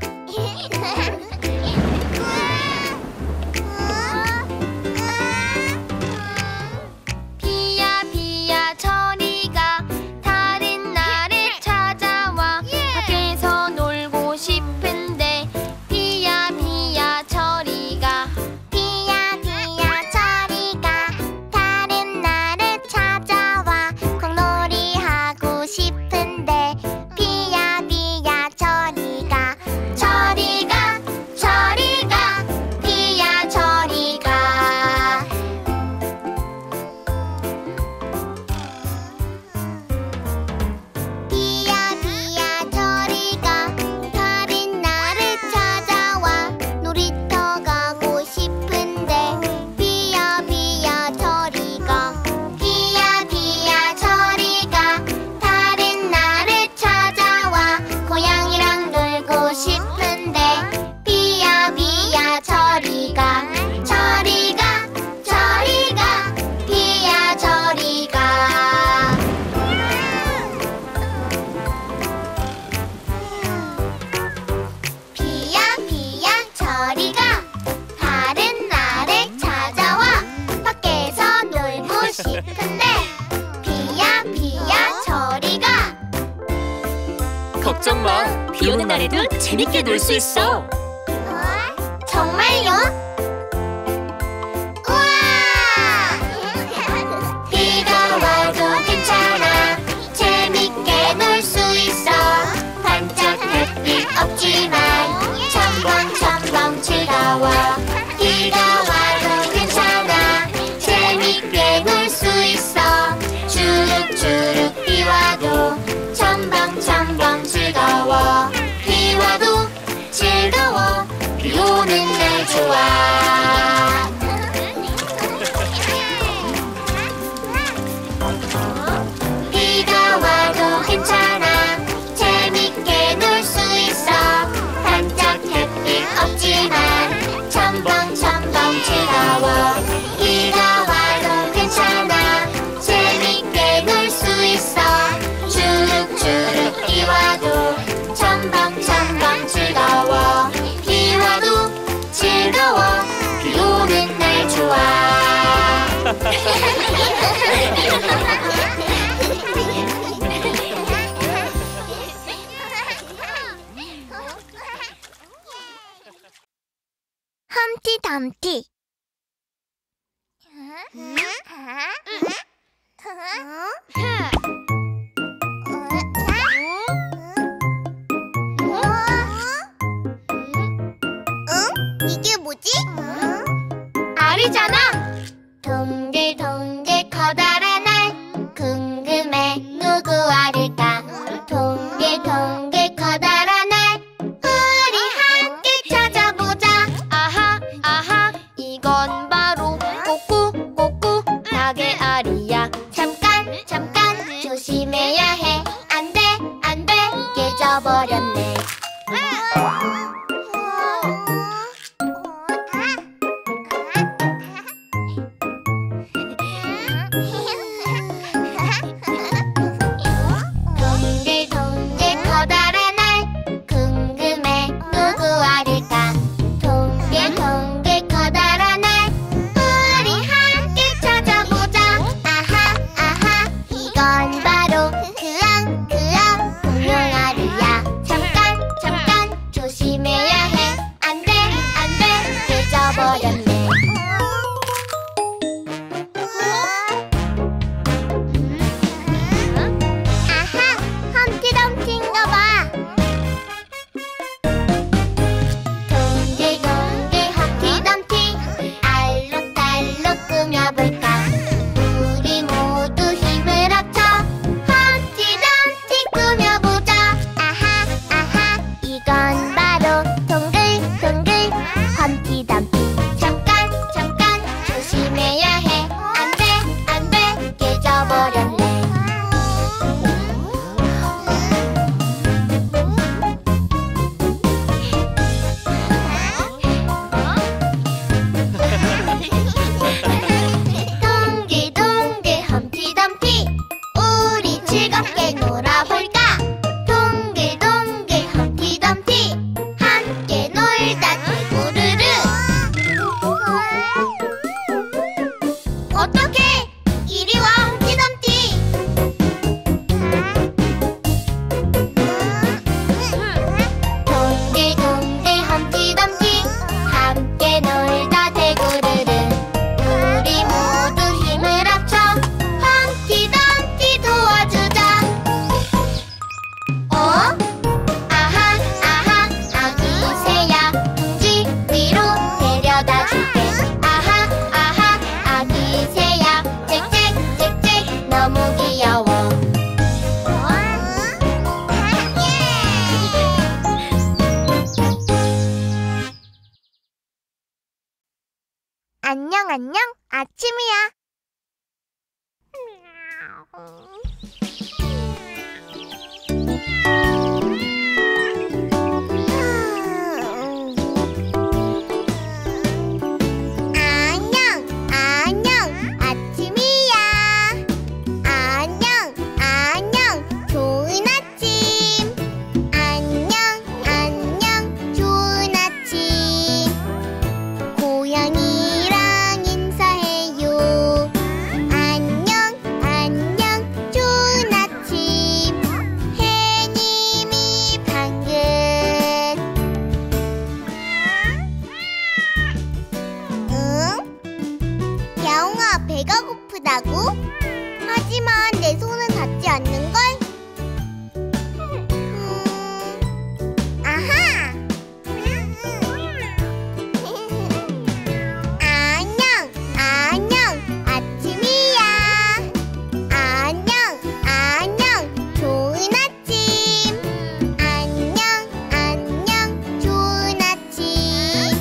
비야 비야 저리 가 다른 나를 찾아와 밖에서 놀고 싶은데 비야 비야 저리 가 비야 비야 저리 가 다른 나를 찾아와 공놀이 하고 싶은데 비야 비야 저리 가 저리 가 저리 가 비야 저리 가 비야 비야 저리 가 다른 나를 찾아와 놀이터 가고 싶은데 비야 비야 저리 가 비야 비야 저리 가 다른 나를 찾아와 고양이랑 놀고 싶은데 비야 비야 저리 가 저리 가 저리 가 비야 저리 가 비야 비야 저리 가 다른 나를 찾아와 밖에서 놀고 싶은데 비야 비야 저리 가 걱정 마. 비 오는 날에도 재밌게 놀 수 있어. 어? 정말요? 우와! 비가 와도 괜찮아 재밌게 놀 수 있어 반짝 햇빛 없지만 첨벙첨벙 즐거워 비가 와도 괜찮아 재밌게 놀 수 있어 주룩주룩 비 와도 첨벙첨벙 즐거워 비 와도 즐거워 비 오는 날 좋아 비가 와도 괜찮아 재밌게 놀 수 있어 반짝 햇빛 없지만 첨벙첨벙 즐거워 비가 와도 괜찮아 재밌게 놀 수 있어 주룩주룩 비 와도 첨벙첨벙 즐거워 비 와도 즐거워 비 오는 날 좋아 험티 덤티 이게 뭐지? 알이잖아. 동글동글 커다란 알 궁금해 누구 알일까? 동글동글 커다란 알 우리 함께 찾아보자. 아하 아하 이건 바로 꼬꾸 꼬꾸 닭의 알이야 잠깐 잠깐 조심해야 해. 안돼 안돼 깨져버렸네. 안녕 안녕 아침이야. 안녕 안녕 아침이야. 안녕 안녕 좋은 아침. 안녕 안녕 좋은 아침. 고양이랑 인사해요. 안녕 안녕 좋은 아침. 해님이 방긋. 응? 야옹아 배가 고프다고? 하지만 내 손은 닿지 않는걸? 음, 아하! 안녕, 안녕, 아침이야. 안녕, 안녕, 좋은 아침. 안녕, 안녕, 좋은 아침.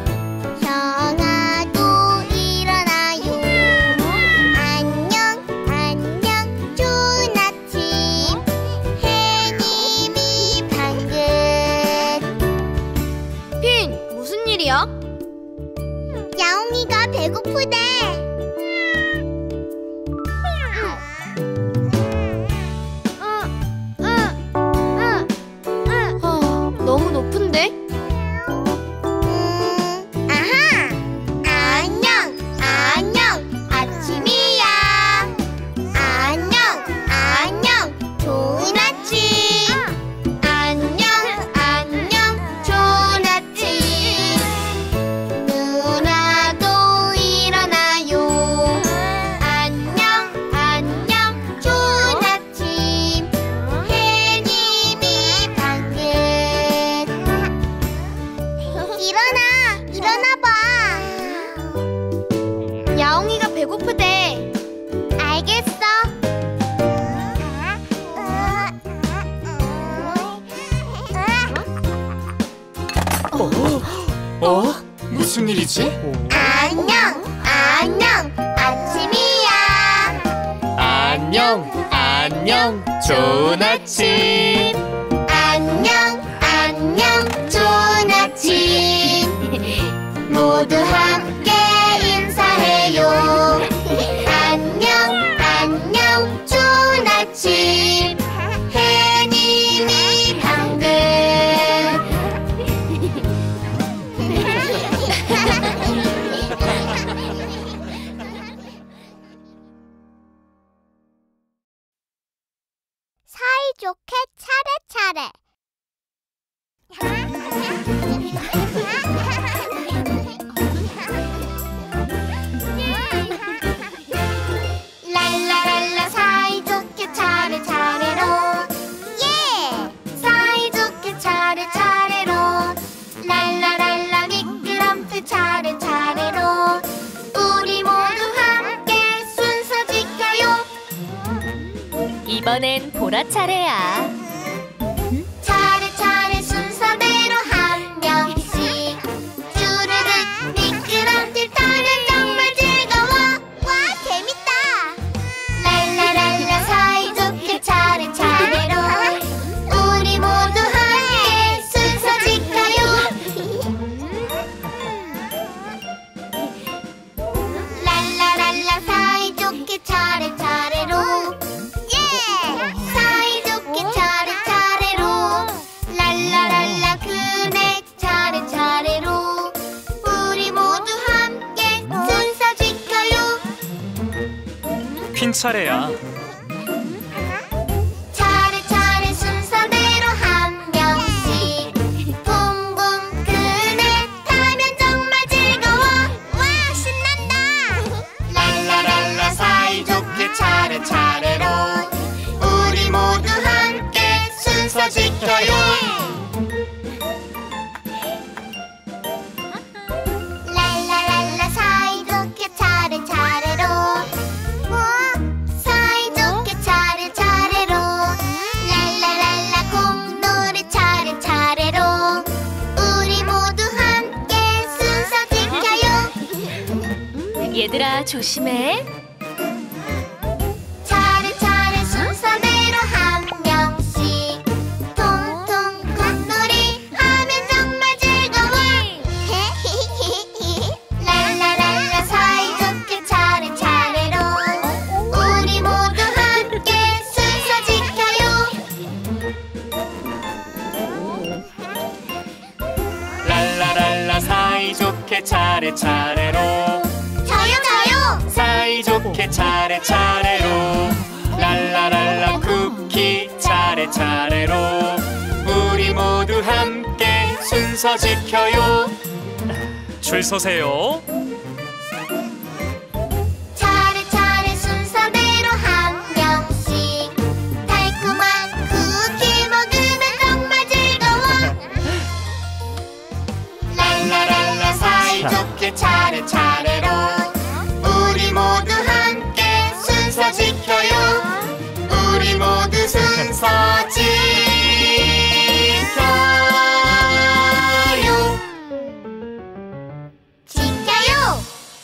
형아도 일어나요. 안녕, 안녕, 좋은 아침. 해님이 방긋. 핀, 무슨 일이야? 야옹이가 배고프대. 아, 너무 높은데? 음, 아하! 안녕, 안녕, 아침이야. 안녕, 안녕, 좋은 아침. 안녕, 안녕, 좋은 아침. 누나도 일어나요. 안녕, 안녕, 좋은 아침. 해님이 방긋. 일어나, 일어나봐. 야옹이가 배고프대. 알겠어. 어? 무슨 일이지? 안녕, 안녕, 아침이야. 안녕, 안녕, 좋은 아침. 안녕, 안녕, 좋은 아침. 모두 함께 인사해요. 안녕, 안녕, 좋은 아침. 해님이 방긋. 사이좋게 차례차례. 랄라랄라 사이좋게 차례차례로. 예! 사이좋게 차례차례로. 랄라랄라 미끄럼틀 차례차례로. 우리 모두 함께 순서 지켜요. 이번엔 보라 차례야. 차례차례 순서대로 한 명씩. 쭈르륵 미끄럼틀 타면 정말 즐거워. 와 재밌다. 랄라랄라 사이좋게 차례차례로. 우리 모두 함께 순서 지켜요. 랄라랄라 사이좋게 차례차례로. 예! 사이좋게 차례차례로. 랄라랄라 그네 차례차례로. 우리 모두 함께 순서 지켜요. 핀 차례야. 차례차례 순서대로 한 명씩. 붕붕 그네 타면 정말 즐거워. 와 신난다. 랄라랄라 사이좋게 차례차례로. 우리 모두 함께 순서 지켜요. 랄라랄라 사이좋게 차례차례로. 뭐? 사이 얘들아, 조심해. 차례차례 순서대로 한 명씩 통통 콧놀이 하면 정말 즐거워. 랄라랄라 사이좋게 차례차례로 우리 모두 함께 순서 지켜요. 랄라랄라 사이좋게 차례차례로 저요 저요. 사이좋게 차례차례로 랄라랄라 쿠키 차례차례로 우리 모두 함께 순서 지켜요. 줄 서세요. 차례차례 순서대로 한 명씩 달콤한 쿠키 먹으면 정말 즐거워. 랄라랄라 사이좋게 차례차례로 우리 모두 함께 순서 지켜요. 우리 모두 순서 지켜요. 지켜요.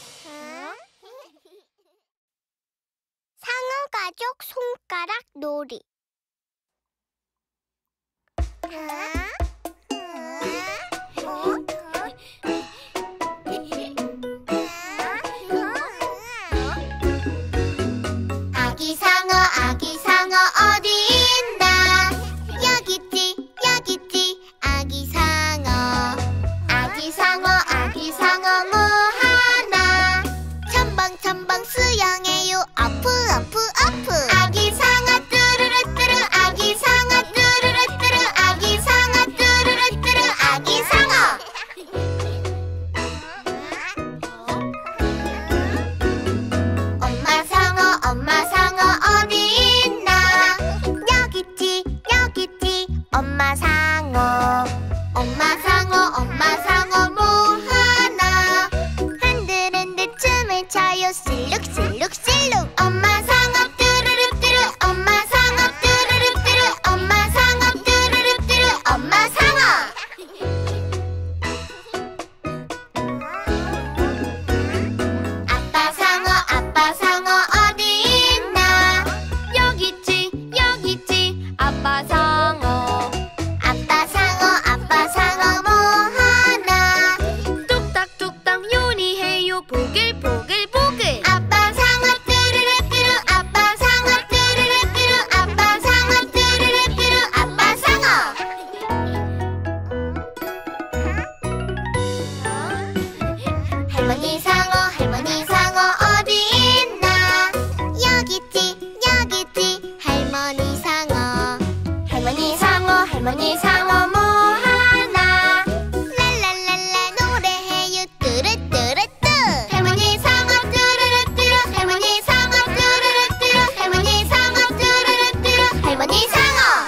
상어 가족 손가락 놀이. 아기 상어 아기 상어 어디 있나. 여기 있지 여기 있지 아기 상어. 아기 상어 아기 상어 뭐 하나. 첨벙첨벙 수영해요. 어프 어프 어프. 아기 상어 뚜루루뚜루 아기 상어 뚜루루뚜루 아기 상어 뚜루루뚜루 아기 상어. 엄마 상어 엄마 상어 어디 있나. 여기 있지 여기 있지 엄마 상어. 엄마 상어 엄마 상어 뭐 하나. 흔들흔들 춤을 춰요. 실룩실룩실룩. 엄마 상어 뚜루루뚜루 엄마 상어 뚜루루뚜루 엄마 상어 뚜루루뚜루 엄마 상어. 아빠 상어 아빠 상어 어디 있나. 여기 있지 여기 있지 아빠 상어. 아빠 상어 아빠 상어 뭐 하나. 뚝딱뚝딱 요리해요. 보글보글보글. 아빠 상어 뚜루루뚜루 아빠 상어 뚜루루뚜루 아빠 상어 뚜루루뚜루 아빠 상어. 할머니 상어 할머니 상어 어디 있나. 여기 있지 여기 있지 할머니 상어. 할머니 상어 할머니 상어 뭐 하나. 랄랄랄라 노래해요. 뚜루뚜루뚜. 할머니 상어 뚜루루뚜루 할머니 상어 뚜루루뚜루 할머니 상어 뚜루루뚜루 할머니 상어.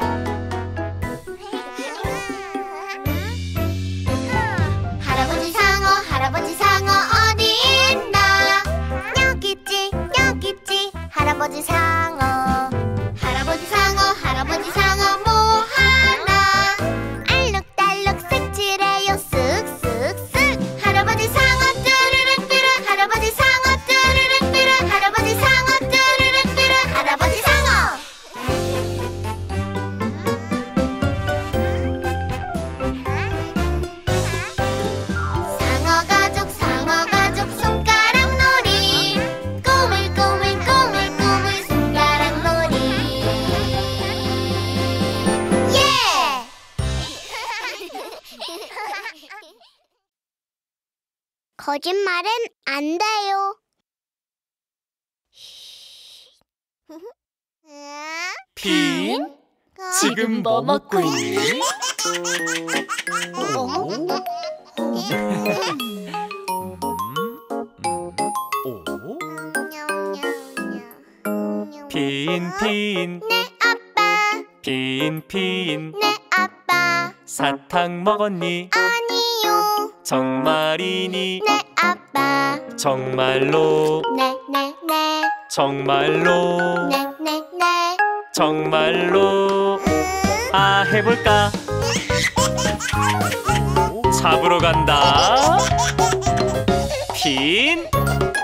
할아버지 상어 할아버지 상어 어디 있나. 여기 있지 여기 있지 할아버지 상어. 할아버지 상어 할아버지 상어 뭐 하나. 알록달록 색칠해요. 쓱쓱쓱. 할아버지 상어 뚜루루뚜루 할아버지 상어 뚜루루뚜루 할아버지 상어 뚜루루뚜루 할아버지 상어. 상어 가족 상어 가족 손가락 놀이. 꼬물꼬물 꼬물꼬물 손가락 놀이. 예! 거짓말은 안 돼요. 핀, 지금 뭐 먹고 있니? 핀, 핀, 네 아빠 핀, 핀, 네 아빠. 사탕 먹었니? 아니요. 정말이니? 네 아빠. 정말로, 네 네 네. 정말로, 네 네 네. 정말로. 아, 해볼까? 잡으러 간다. 핀,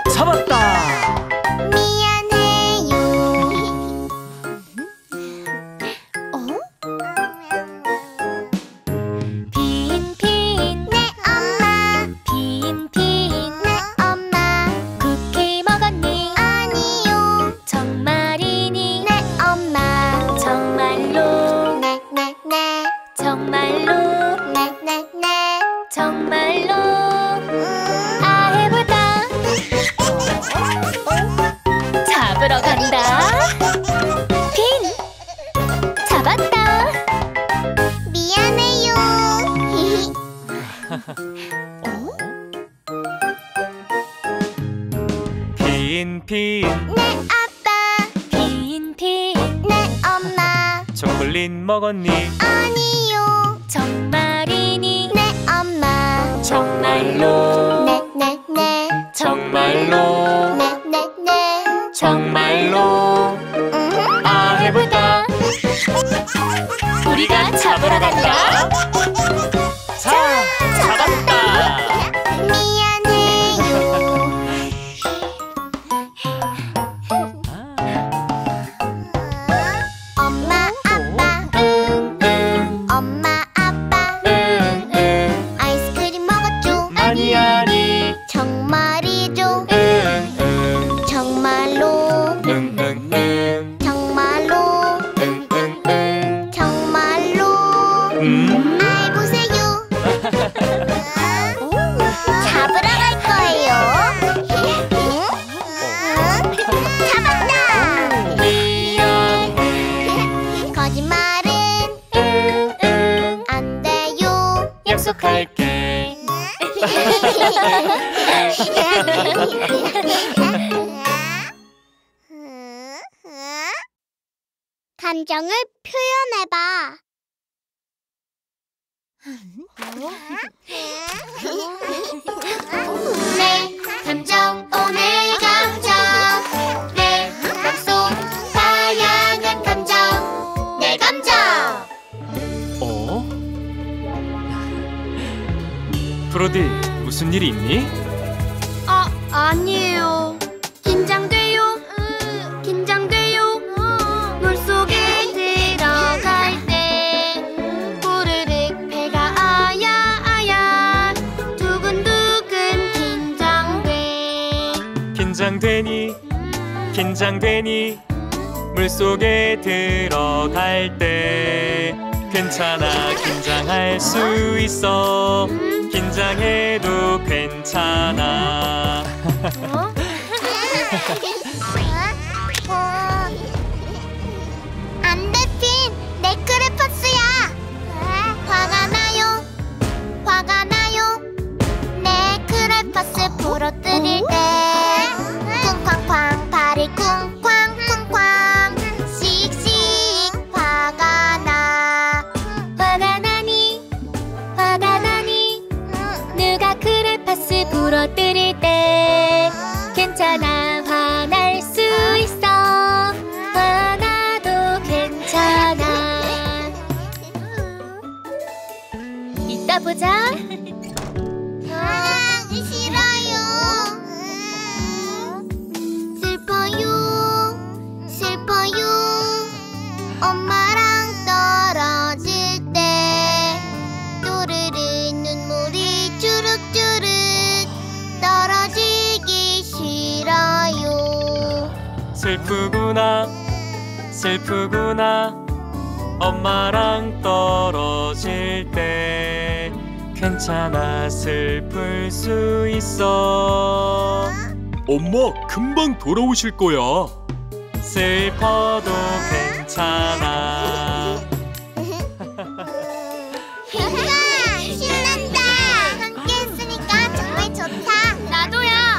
정말로 아 해보자. 잡으러 간다. 빈 잡았다. 미안해요. 빈빈 내 아빠, 빈빈 내 엄마. 초콜릿 먹었니? 아니요. 정말이니? 내 엄마. 정말로 네네네. 정말로 네네네. 정말로 아 해볼까? 우리가 잡으러 간다. 자, 잡았다. 미안해요. 엄마 아빠, 엄마 아빠. 아이스크림 먹었죠? 아니 아니 정말이죠? 응응 정말로 응응응 정말로 응응응 정말로. 음 아이 보세요. 잡으러 갈 거예요. 응? 잡았다. 거짓말은 안 돼요. 약속할게. 감정을 표현해봐. 내 감정 오늘 감정. 내 맘속 다양한 감정. 내 감정. 어? 브로디 무슨 일이 있니? 아, 아니에요. 긴장돼요. 긴장돼요. 물속에 들어갈 때 후르륵 배가 아야 아야 두근두근 긴장돼. 긴장되니 긴장되니 물속에 들어갈 때 괜찮아 긴장할 수 있어 긴장해도 괜찮아. 안 돼, 핀! 내 크레파스야! 화가 나요, 화가 나요. 내 크레파스 부러뜨릴 때 쿵쾅쾅 발을 쿵쾅 쿵쾅 씩씩 화가 나. 화가 나니 화가 나니 누가 크레파스 부러뜨릴 때 괜찮아 화날 수 있어 화나도 괜찮아. 이따 보자. 아, 싫어요. 슬퍼요, 슬퍼요. 엄마랑 떨어질 때 또르르 눈물이 주룩주룩 떨어지기 싫어요. 슬프구나 슬프구나 엄마랑 떨어질 때 괜찮아 슬플 수 있어. 엄마 금방 돌아오실 거야. 슬퍼도 괜찮아. 신난다. 함께 했으니까 정말 좋다. 나도야.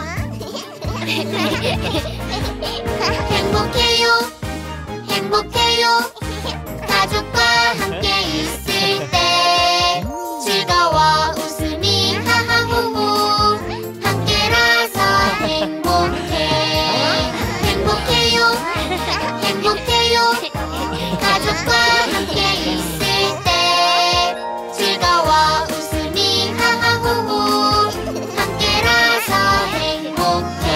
행복해요, 행복해요. 가족과 함께 있을 때 즐거워 웃음이 하하호호 함께라서 행복해. 행복해요, 행복해요. 가족과 함께 있을 때 즐거워 웃음이 하하호호 함께라서 행복해.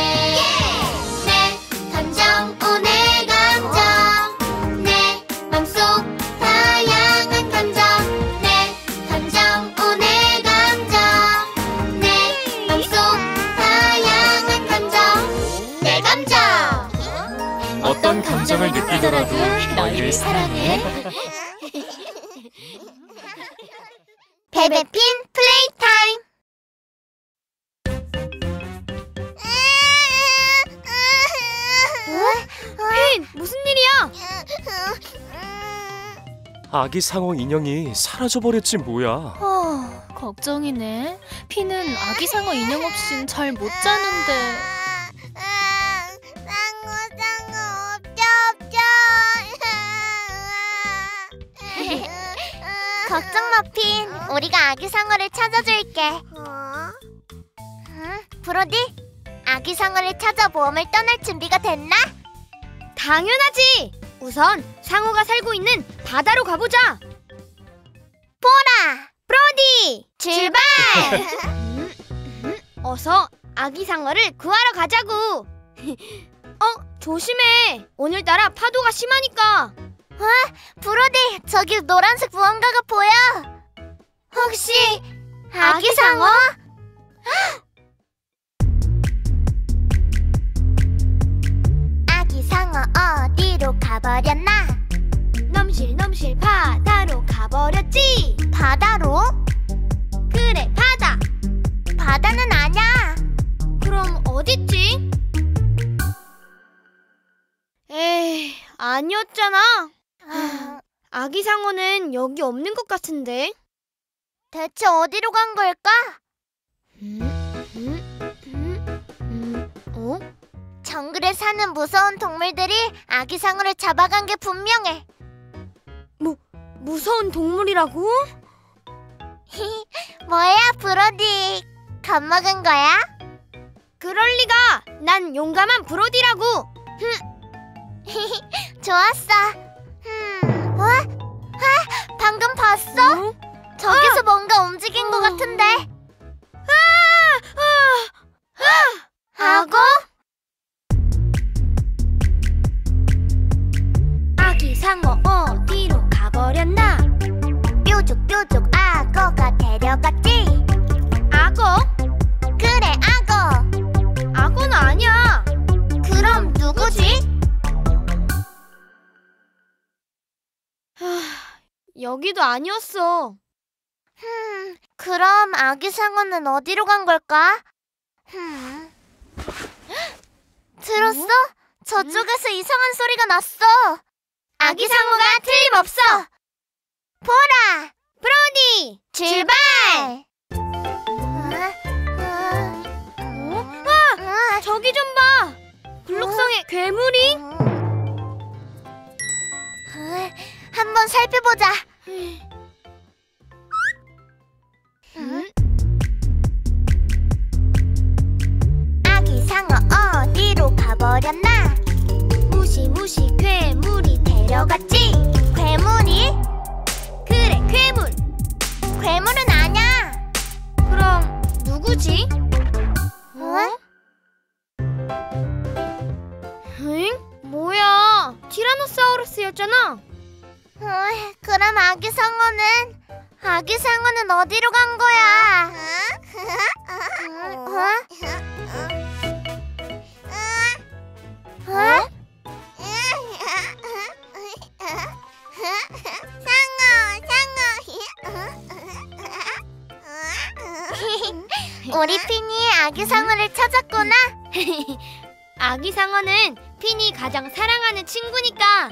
내 감정 오늘 감정. 내 맘속 다양한 감정. 내 감정 오늘 감정. 내 맘속 다양한 감정. 내 감정. 어떤 감정을 느끼더라도 너희를 사랑해. 배 베베핀 플레이타임. 핀, 무슨 일이야? 아기 상어 인형이 사라져버렸지 뭐야. 어, 걱정이네. 피는 아기 상어 인형 없인 잘 못 자는데. 상어 상어 없죠 없죠. 걱정 마 핀. 우리가 아기 상어를 찾아줄게. 응? 브로디, 아기 상어를 찾아 모험을 떠날 준비가 됐나? 당연하지. 우선 상어가 살고 있는 바다로 가보자. 보라, 브로디, 출발! 음, 음, 어서 아기 상어를 구하러 가자고. 어, 조심해. 오늘따라 파도가 심하니까. 브로디, 저기 노란색 무언가가 보여. 혹시 아기 상어? 아기 상어 어디로 가버렸나? 넘실넘실 바다로 가버렸지. 바다로? 그래, 바다. 바다는 아냐. 그럼 어딨지? 에이, 아니었잖아. 아, 아기 상어는 여기 없는 것 같은데. 대체 어디로 간 걸까? 음, 음, 음, 음, 어? 정글에 사는 무서운 동물들이 아기 상어를 잡아간 게 분명해. 무서운 동물이라고? 뭐야, 브로디? 겁먹은 거야? 그럴 리가. 난 용감한 브로디라고. 좋았어. 음, 어? 아, 방금 봤어? 어? 저기서 뭔가 움직인 것 같은데. 악어? 아기 상어 어디로 가버렸나? 뾰족뾰족 악어가 데려갔지. 악어? 그래, 악어. 악어는 아니야. 그럼 누구지? 여기도 아니었어. 음, 그럼 아기 상어는 어디로 간 걸까? 음. 들었어? 저쪽에서 이상한 소리가 났어. 아기 상어가 틀림없어. 보라, 브로디, 출발! 어? 어? 저기 좀 봐. 블록성에 괴물이? 어, 한번 살펴보자. 음? 아기 상어 어디로 가버렸나? 무시무시 괴물이 데려갔지. 괴물이? 그래, 괴물. 괴물은 아냐. 그럼 누구지? 어? 응? 뭐야? 티라노사우루스였잖아. 어, 그럼 아기 상어는? 아기 상어는 어디로 간 거야? 어? 어? 상어, 상어. 우리 핀이 아기 상어를 찾았구나. 아기 상어는 핀이 가장 사랑하는 친구니까.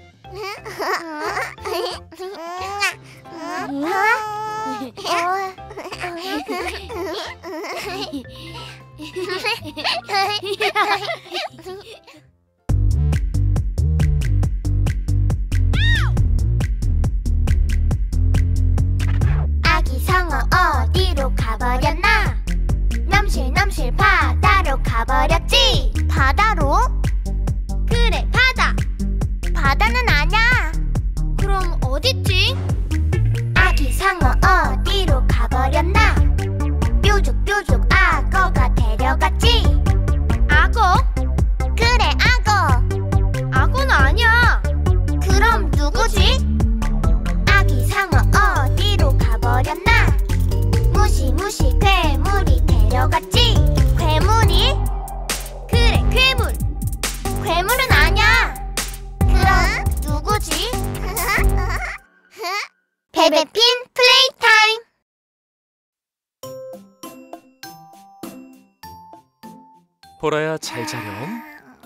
아기 상어 어디로 가버렸나? 넘실넘실 바다로 가버렸지. 바다로? 그래, 바다. 바다는 아냐. 그럼 어딨지? 아기 상어 어디로 가버렸나? 뾰족뾰족 악어가 데려갔지. 악어? 그래, 보라야, 잘 자렴.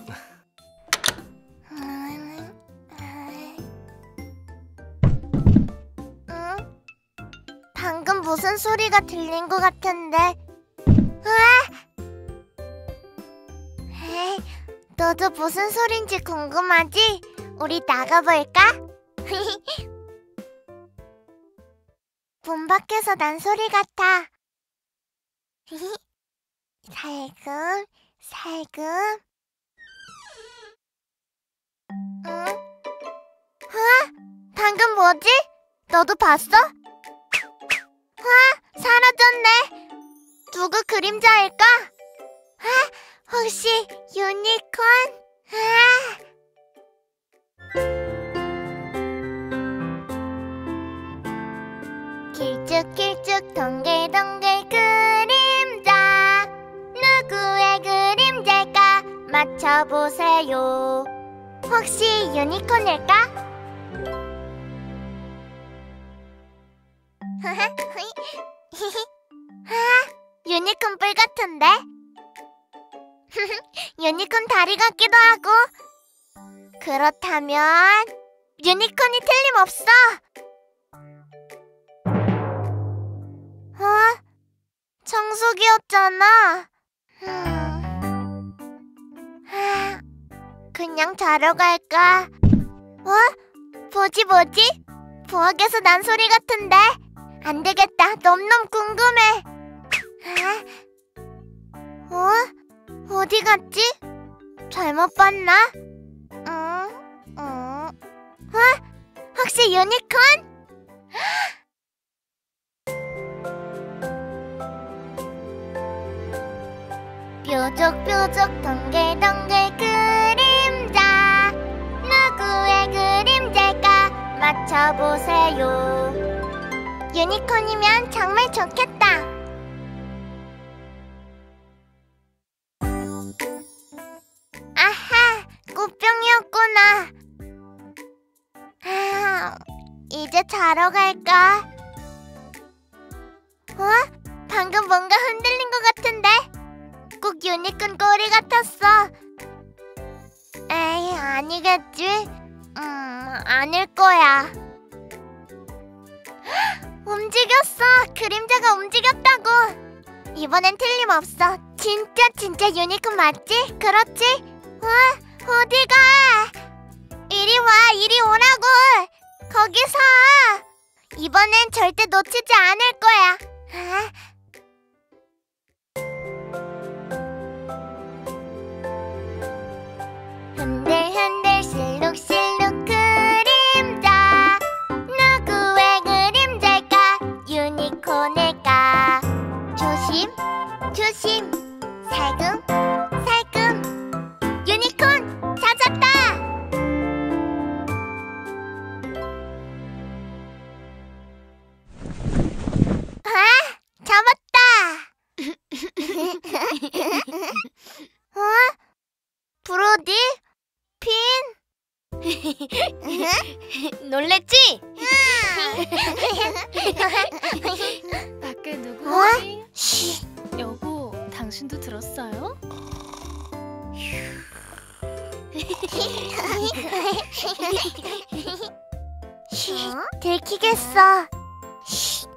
응? 방금 무슨 소리가 들린 것 같은데. 으아! 에이, 너도 무슨 소린지 궁금하지? 우리 나가볼까? 문 밖에서 난 소리 같아. 살금, 살금. 응? 으아! 방금 뭐지? 너도 봤어? 으아! 사라졌네. 누구 그림자일까? 아, 혹시 유니콘? 아! 길쭉길쭉 동글동글 그림자, 누구의 그림자일까? 맞춰보세요. 혹시 유니콘일까? 아, 유니콘 뿔 같은데? 유니콘 다리 같기도 하고. 그렇다면 유니콘이 틀림없어. 어? 청소기였잖아. 음. 아, 그냥 자러 갈까? 어? 뭐지 뭐지? 부엌에서 난 소리 같은데? 안 되겠다. 너무너무 궁금해. 아? 어? 어디 갔지? 잘못 봤나? 응? 응? 어? 혹시 유니콘? 뾰족뾰족 동글동글 그림자, 누구의 그림자일까? 맞춰보세요. 유니콘이면 정말 좋겠다. 아하, 꽃병이었구나. 아, 이제 자러 갈까? 어? 방금 뭔가 흔들린 것 같은데? 꼭 유니콘 꼬리 같았어. 에이, 아니겠지? 음, 아닐 거야. 움직였어. 그림자가 움직였다고. 이번엔 틀림없어. 진짜 진짜 유니콘 맞지? 그렇지? 어? 어디가? 이리 와, 이리 오라고. 거기 서. 이번엔 절대 놓치지 않을 거야. 아? 흔들흔들 실룩실룩 그림자, 누구의 그림자일까? 유니콘일까? 조심 조심, 살금 살금. 유니콘 찾았다. 아, 잡았다. 어? 브로디? 핀? 놀랬지? 밖에 어? 누구지? 쉿. 여보, 당신도 들었어요? 쉿. 들키겠어. 쉿.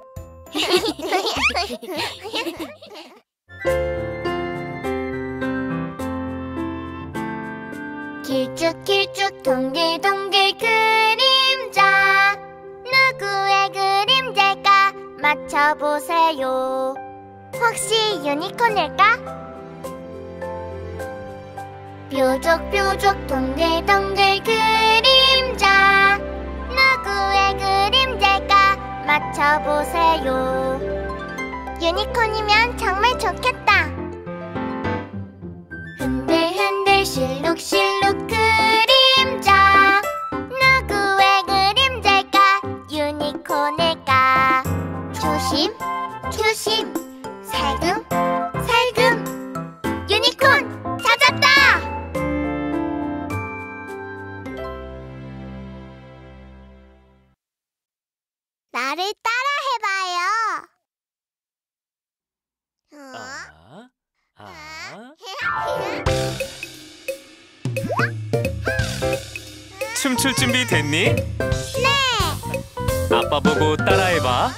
길쭉길쭉 동글동글 그림자, 누구의 그림자일까? 맞춰보세요. 혹시 유니콘일까? 뾰족뾰족 동글동글 그림자, 누구의 그림자일까? 맞춰보세요. 유니콘이면 정말 좋겠다. 흔들흔들 실룩실룩 그림자, 누구의 그림자일까? 유니콘일까? 조심 조심, 살금 살금. 유니콘 찾았다. 나를 따라해봐요. 어? 아, 아. 춤출 준비 됐니? 네. 아빠 보고 따라해봐.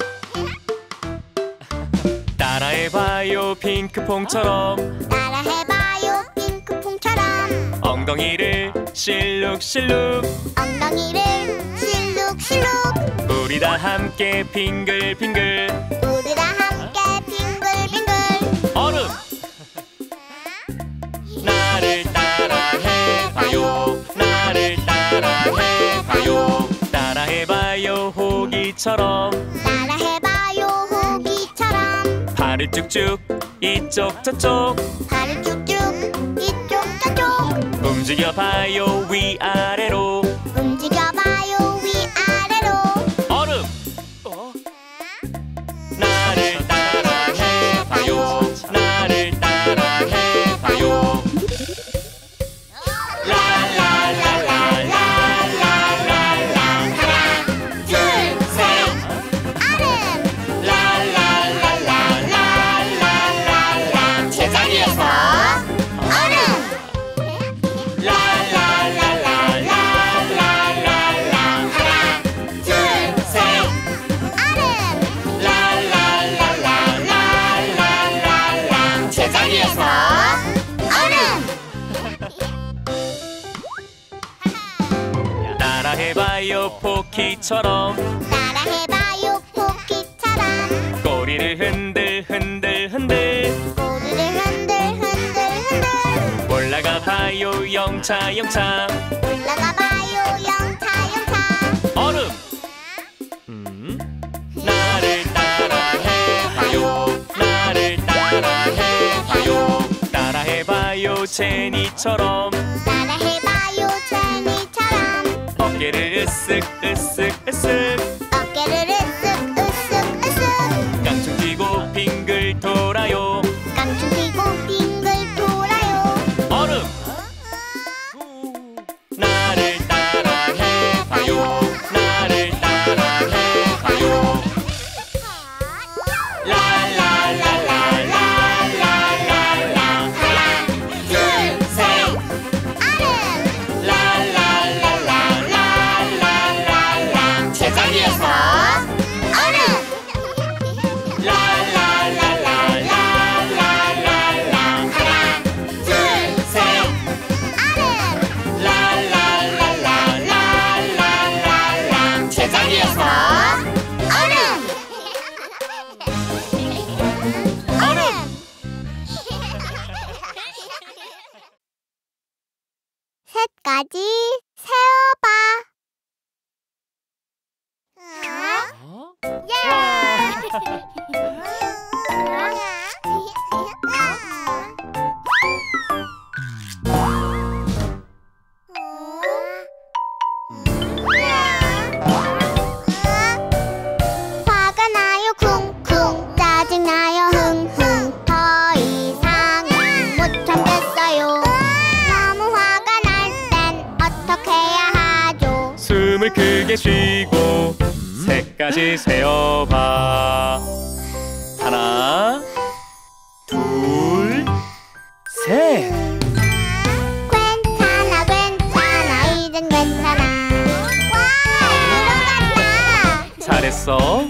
따라해봐요 핑크퐁처럼. 따라해봐요 핑크퐁처럼. 엉덩이를 실룩실룩. 엉덩이를 실룩실룩. 우리 다 함께 빙글빙글. 우리 다 함께 빙글빙글. 얼음. 나를 따라해봐요. 나를 따라해봐요. 따라해봐요 호기처럼. 따라해봐요 호기처럼. 발을 쭉쭉 이쪽 저쪽. 발을 쭉쭉 이쪽 저쪽. 움직여봐요 위아래로. 움직여봐요 위아래로. 얼음. 나를 따라해봐요. 나를 따라해봐요. 따라해봐요 포키처럼. 따라해봐요 포키처럼. 꼬리를 흔들 흔들 흔들. 꼬리를 흔들 흔들 흔들. 올라가봐요 영차 영차. 올라가봐요 영차 영차. 얼음. 음. 나를 따라해봐요. 나를 따라해봐요. 따라해봐요 제니처럼. 따라해봐요 제니처럼. 어깨를 으쓱 으쓱 으쓱. 어깨를 으쓱 으쓱 으쓱. 깡총 뛰고 빙글 돌아요. 깡총 뛰고 빙글 돌아요. 얼음. 나를 따라해봐요. 나를 따라해봐요. 셋까지 세어봐. 화가 나요 쿵쿵. 짜증나요 흥흥. 더 이상은 못 참겠어요. 너무 화가 날 땐 어떻게 해야 하죠? 숨을 크게 쉬고 세까지 세어봐. 하나 둘 셋. 괜찮아 괜찮아 이젠 괜찮아. 와 들어갔다. 잘했어.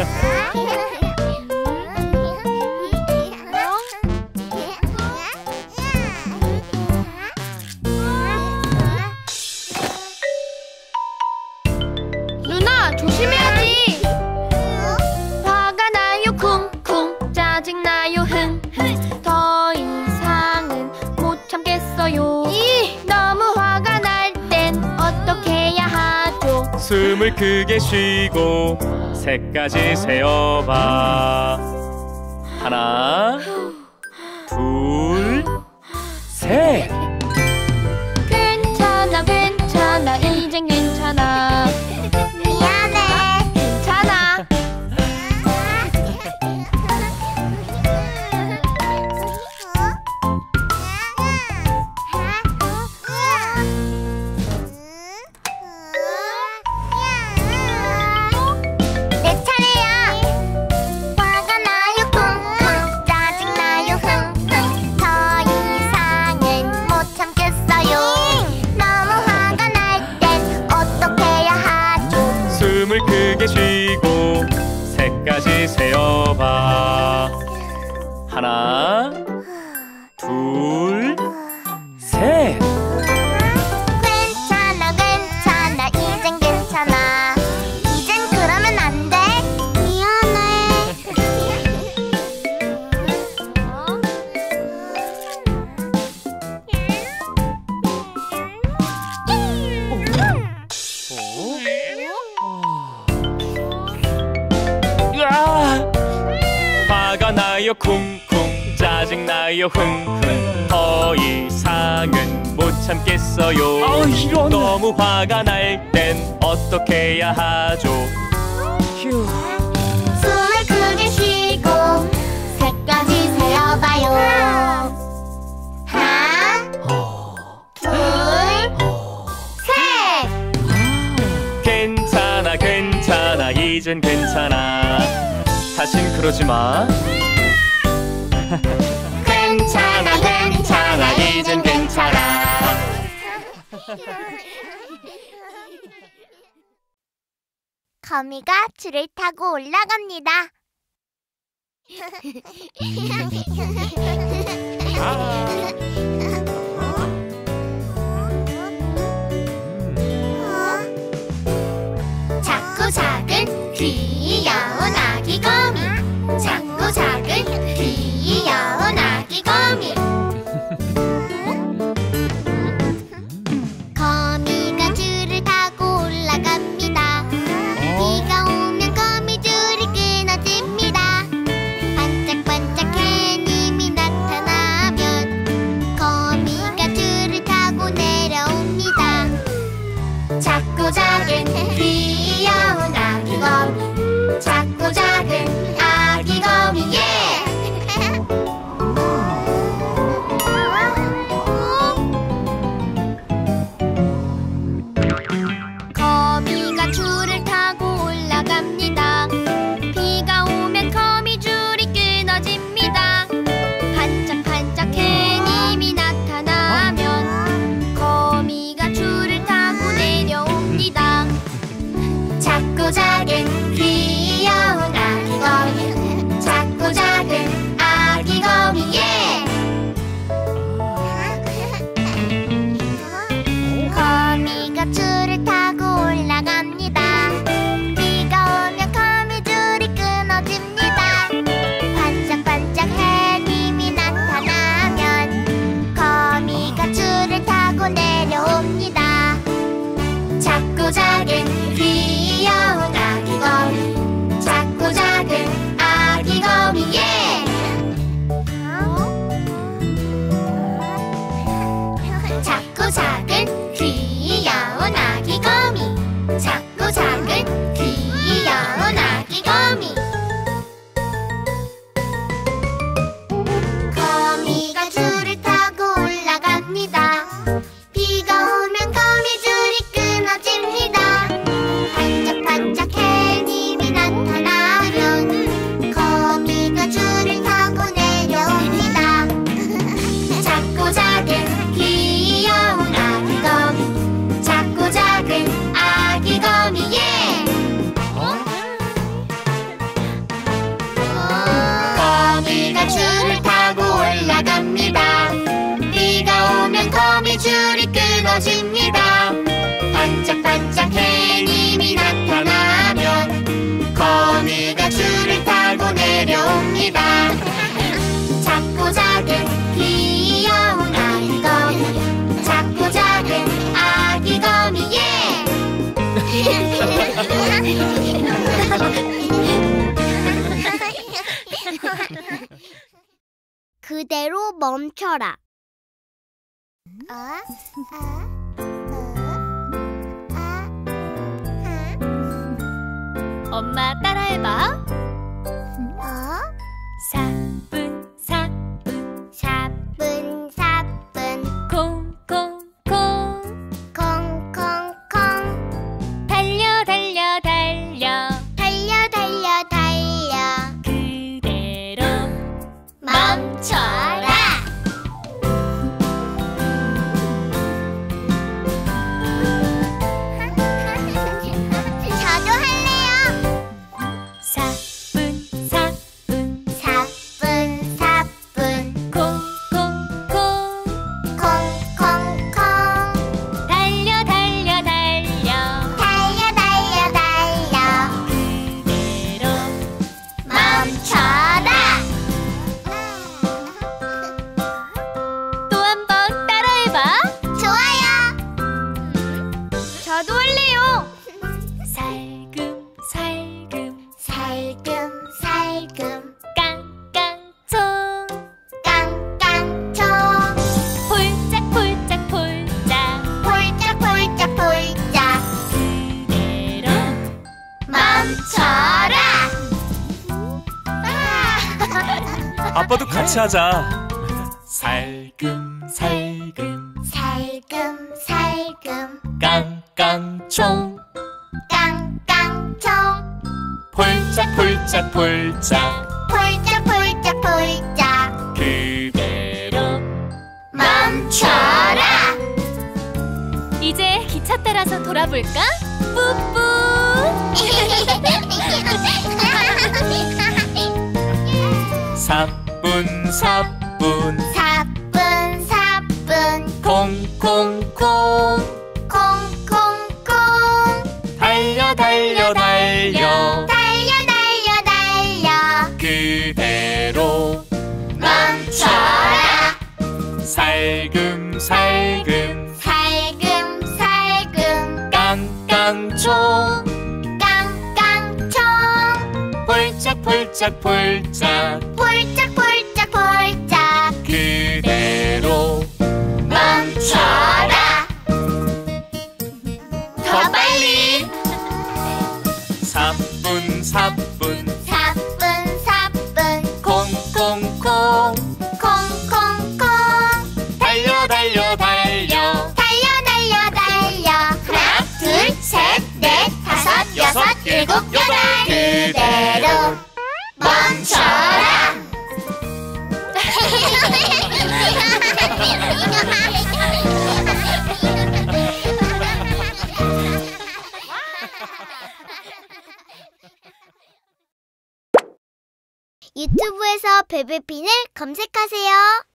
누나 조심해야지. 화가 나요 쿵쿵. 짜증나요 흥흥. 더 이상은 못 참겠어요. 이 너무 화가 날 땐 어떻게 해야 하죠? 숨을 크게 쉬고 세까지 세어봐. 하나 둘 셋. 괜찮아 괜찮아 이젠 괜찮아. 미안해. 괜찮아. 내 차례야. 화가 나요 쿵쿵. 짜증 짜증나요 쿵쿵 짜증나요 흥흥 더 이상은 못 참겠어요. 아, 이런. 너무 화가 날 땐 어떻게 해야 하죠? 휴. 숨을 크게 쉬고 세까지 세어봐요. 하나, 둘, 셋. 괜찮아 괜찮아 이젠 괜찮아. 다신 그러지 마. 괜찮아 괜찮아 이젠 괜찮아. 거미가 줄을 타고 올라갑니다. 작고 작은 귀여운 아기 거미. 작고 작은 귀여운 아기 거미. 거미가 줄을 타고 올라갑니다. 비가 오면 거미줄이 끊어집니다. 반짝반짝 햇님이 나타나면 거미가 줄을 타고 내려옵니다. 작고 작은 귀여운 아기 거미. 작고 작은 아기 거미 예! 거미가 줄을 타고 올라갑니다. 비가 오면 거미줄이 끊어집니다. 반짝반짝 햇님이 나타나면 거미가 줄을 타고 내려옵니다. 작고 작은 귀여운 아기 거미. 작고 작은 아기 거미 예! 거미가 줄을 타고 올라갑니다. 비가 오면 거미줄이 끊어집니다. 반짝반짝 햇님이 나타나면 거미가 줄을 타고 내려옵니다. 작고 작은 귀여운 아기 거미. 작고 작은 아기 거미 예! 작고 작은 귀여운 아기 거미. 작고 작은 귀여운 아기 거미. 거미가 줄을 타고 올라갑니다. 비가 오면 거미줄이 끊어집니다. 반짝반짝 햇님이 나타나면 거미가 줄을 타고 내려옵니다. 작고 작은 귀여운 아기 거미. 작고 작은 아기 거미 예! 거미가 줄을 타고 올라갑니다. 비가 오면 거미줄이 끊어집니다. 반짝반짝 햇님이 나타나면 거미가 줄을 타고 내려옵니다. 작고 작은 귀여운 아기 거미. 작고 작은 아기 거미 예! 그대로 멈춰라. 어? 어? 엄마 따라해봐. 어? 사뿐 사뿐 사뿐 사뿐 콩콩콩 콩콩콩 달려 달려 달려 달려 달려 달려 그대로 멈춰라. 저도 할래요. 사뿐 사뿐 아빠도 같이 하자. 살금살금 살금살금 깡깡총 깡깡총 폴짝폴짝 폴짝 폴짝폴짝 폴짝 그대로 멈춰라. 이제 기차 따라서 돌아볼까? 뿌뿌. 사뿐 사뿐 사뿐 사뿐 콩콩콩 콩콩콩 달려 달려 달려 달려 달려 달려 그대로 멈춰라. 살금살금 살금살금 깡깡총 깡깡총 폴짝폴짝 폴짝 폴짝폴짝 폴짝 그대로 멈춰라. 더 빨리. 사뿐 사뿐 사뿐 사뿐 콩콩콩 콩콩콩 달려 달려 달려 달려 달려 달려 하나 둘 셋 넷 다섯 여섯 일곱 여덟 그대로 멈춰라. 유튜브에서 베베핀을 검색하세요.